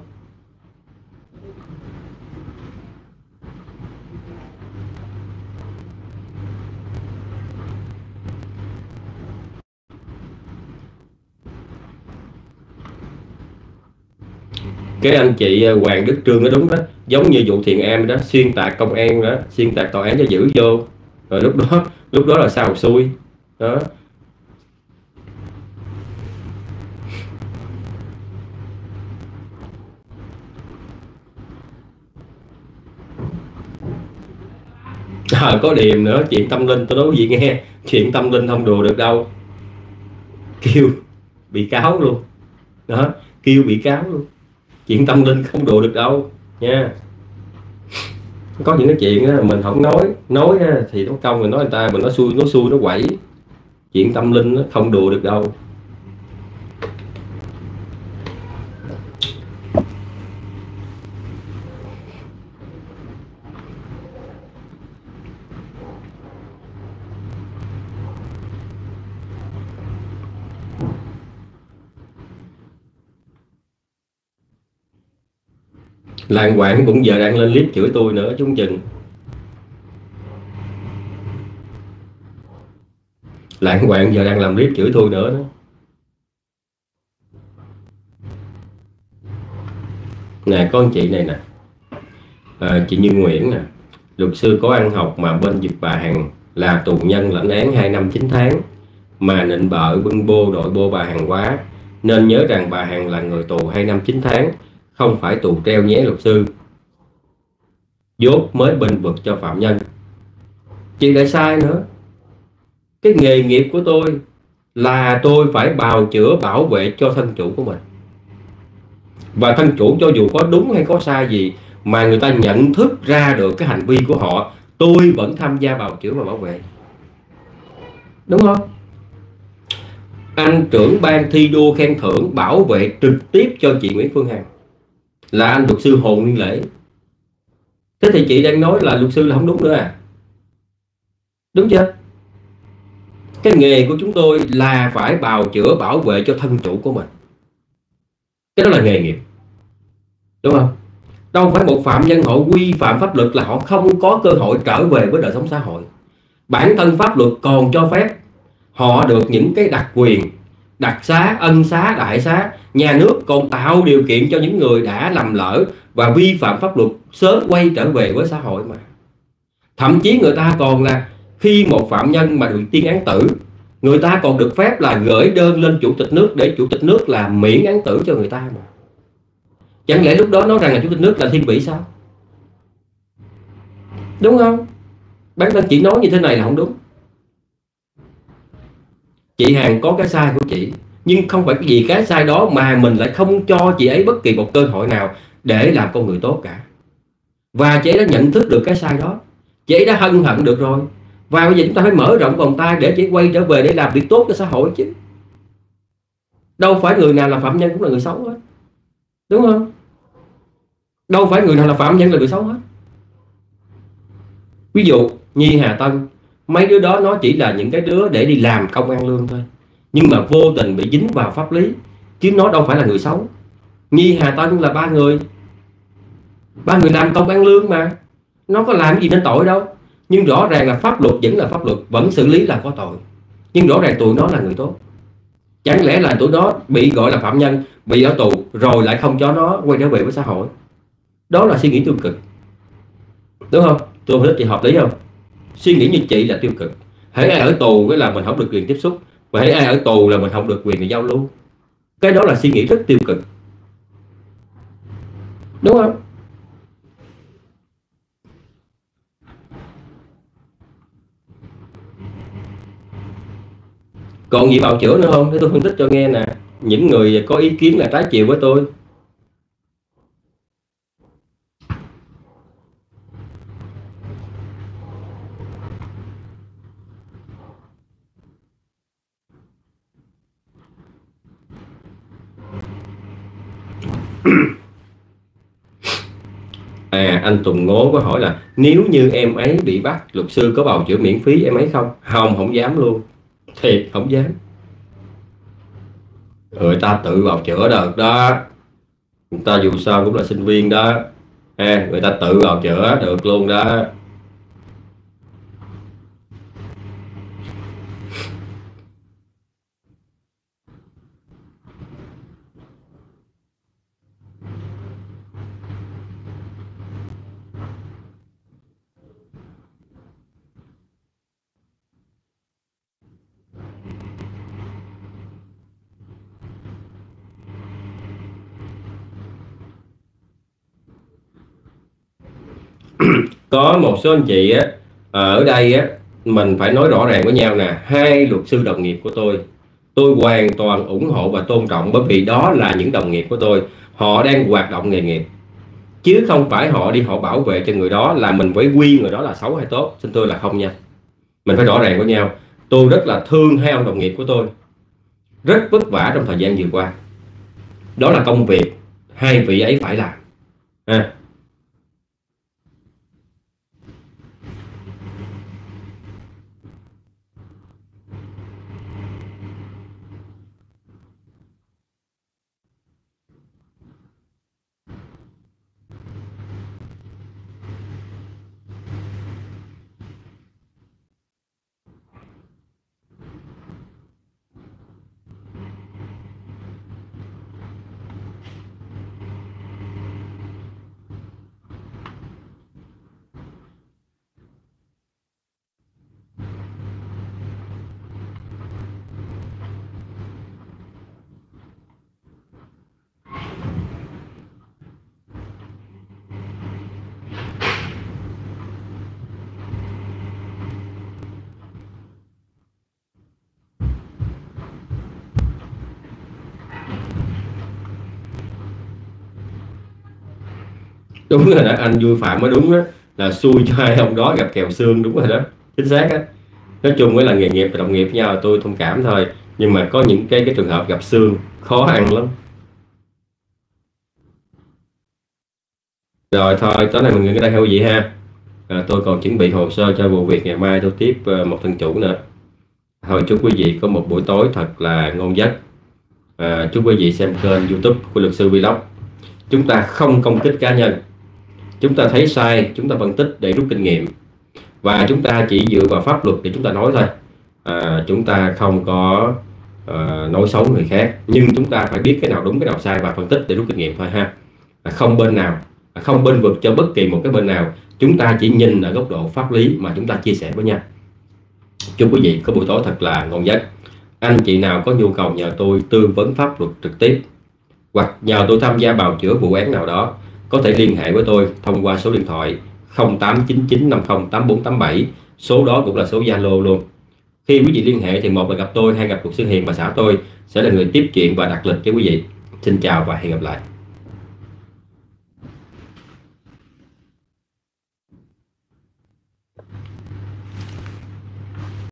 Cái anh chị Hoàng Đức Trương nó đúng đó, giống như vụ Thiện Am đó, xuyên tạc công an đó, xuyên tạc tòa án cho giữ vô, rồi lúc đó lúc đó là sao xui đó. À, có điềm nữa, chuyện tâm linh tôi nói gì nghe, chuyện tâm linh không đùa được đâu, kêu bị cáo luôn đó, kêu bị cáo luôn, chuyện tâm linh không đùa được đâu nha. Có những cái chuyện đó, mình không nói nói thì nó công, mình nói người ta mình nói xui nó xui nó quẩy, chuyện tâm linh nó không đùa được đâu. Làng Quảng cũng giờ đang lên clip chửi tôi nữa chúng chừng. Làng Quảng giờ đang làm clip chửi tôi nữa đó. Nè có anh chị này nè, à, chị Như Nguyễn nè, luật sư có ăn học mà bên giật bà Hằng là tù nhân lãnh án hai năm chín tháng mà nịnh bợ bưng bô đội bô bà Hằng quá, Nên nhớ rằng bà Hằng là người tù hai năm chín tháng, không phải tù treo nhé luật sư. Dốt mới bênh vực cho phạm nhân. Chị lại sai nữa. Cái nghề nghiệp của tôi là tôi phải bào chữa bảo vệ cho thân chủ của mình. Và thân chủ cho dù có đúng hay có sai gì mà người ta nhận thức ra được cái hành vi của họ, tôi vẫn tham gia bào chữa và bảo vệ. Đúng không? Anh trưởng ban thi đua khen thưởng bảo vệ trực tiếp cho chị Nguyễn Phương Hằng là anh luật sư Hồ Nguyên Lễ. Thế thì chị đang nói là luật sư là không đúng nữa à? Đúng chưa? Cái nghề của chúng tôi là phải bào chữa bảo vệ cho thân chủ của mình. Cái đó là nghề nghiệp. Đúng không? Đâu phải một phạm nhân họ quy phạm pháp luật là họ không có cơ hội trở về với đời sống xã hội. Bản thân pháp luật còn cho phép họ được những cái đặc quyền, đặc xá, ân xá, đại xá. Nhà nước còn tạo điều kiện cho những người đã lầm lỡ và vi phạm pháp luật sớm quay trở về với xã hội mà. Thậm chí người ta còn là khi một phạm nhân mà được tuyên án tử, người ta còn được phép là gửi đơn lên chủ tịch nước để chủ tịch nước là miễn án tử cho người ta mà. Chẳng lẽ lúc đó nói rằng là chủ tịch nước là thiên vị sao? Đúng không? Bản thân chị nói như thế này là không đúng. Chị Hằng có cái sai của chị, nhưng không phải cái gì cái sai đó mà mình lại không cho chị ấy bất kỳ một cơ hội nào để làm con người tốt cả. Và chị ấy đã nhận thức được cái sai đó, chị ấy đã hân hận được rồi. Và bây giờ chúng ta phải mở rộng vòng tay để chị quay trở về để làm việc tốt cho xã hội chứ. Đâu phải người nào là phạm nhân cũng là người xấu hết. Đúng không? Đâu phải người nào là phạm nhân là người xấu hết. Ví dụ Nhi Hà Tân, mấy đứa đó nó chỉ là những cái đứa để đi làm công ăn lương thôi, nhưng mà vô tình bị dính vào pháp lý, chứ nó đâu phải là người xấu. Nhi Hà Tân là ba người ba người làm công ăn lương mà, nó có làm gì nên tội đâu. Nhưng rõ ràng là pháp luật vẫn là pháp luật, vẫn xử lý là có tội. Nhưng rõ ràng tụi nó là người tốt. Chẳng lẽ là tụi nó bị gọi là phạm nhân, bị ở tù rồi lại không cho nó quay trở về với xã hội? Đó là suy nghĩ tiêu cực. Đúng không? Tôi thích chị hợp lý không? Suy nghĩ như chị là tiêu cực. Hãy ai ở tù cái là mình không được quyền tiếp xúc, và hãy ai ở tù là mình không được quyền để giao lưu. Cái đó là suy nghĩ rất tiêu cực. Đúng không? Còn gì bào chữa nữa không? Để tôi phân tích cho nghe nè. Những người có ý kiến là trái chiều với tôi. À, anh Tùng Ngố có hỏi là nếu như em ấy bị bắt, luật sư có bào chữa miễn phí em ấy không? Không, không dám luôn. Thiệt, không dám. Người ta tự bào chữa được đó. Người ta dù sao cũng là sinh viên đó. À, người ta tự bào chữa được luôn đó. Có một số anh chị á, ở đây á, mình phải nói rõ ràng với nhau nè. Hai luật sư đồng nghiệp của tôi, tôi hoàn toàn ủng hộ và tôn trọng, bởi vì đó là những đồng nghiệp của tôi. Họ đang hoạt động nghề nghiệp, chứ không phải họ đi họ bảo vệ cho người đó là mình phải quy người đó là xấu hay tốt. Xin tôi là không nha. Mình phải rõ ràng với nhau. Tôi rất là thương hai ông đồng nghiệp của tôi, rất vất vả trong thời gian vừa qua. Đó là công việc hai vị ấy phải làm. À, Đúng rồi đó, anh vui Phạm mới đúng đó, là xui cho hai ông đó gặp kèo xương, đúng rồi đó, chính xác á. Nói chung mới là nghề nghiệp và đồng nghiệp với nhau tôi thông cảm thôi, nhưng mà có những cái cái trường hợp gặp xương khó ăn lắm. Rồi thôi tối nay mình ngừng ở đây thôi vậy ha. À, tôi còn chuẩn bị hồ sơ cho vụ việc ngày mai tôi tiếp uh, một thân chủ nữa. Thôi chúc quý vị có một buổi tối thật là ngon giấc. À, chúc quý vị xem kênh YouTube của luật sư Vlog. Chúng ta không công kích cá nhân, chúng ta thấy sai chúng ta phân tích để rút kinh nghiệm, và chúng ta chỉ dựa vào pháp luật để chúng ta nói thôi. À, chúng ta không có uh, nói xấu người khác, nhưng chúng ta phải biết cái nào đúng cái nào sai và phân tích để rút kinh nghiệm thôi ha. À, không bên nào, không bên vực cho bất kỳ một cái bên nào, chúng ta chỉ nhìn ở góc độ pháp lý mà chúng ta chia sẻ với nhau. Chúc quý vị có buổi tối thật là ngon giấc. Anh chị nào có nhu cầu nhờ tôi tư vấn pháp luật trực tiếp hoặc nhờ tôi tham gia bào chữa vụ án nào đó, có thể liên hệ với tôi thông qua số điện thoại không tám chín chín năm không tám bốn tám bảy. Số đó cũng là số Zalo luôn. Khi quý vị liên hệ thì một là gặp tôi, hai gặp luật sư Hiền và xã tôi sẽ là người tiếp chuyện và đặt lịch cho quý vị. Xin chào và hẹn gặp lại.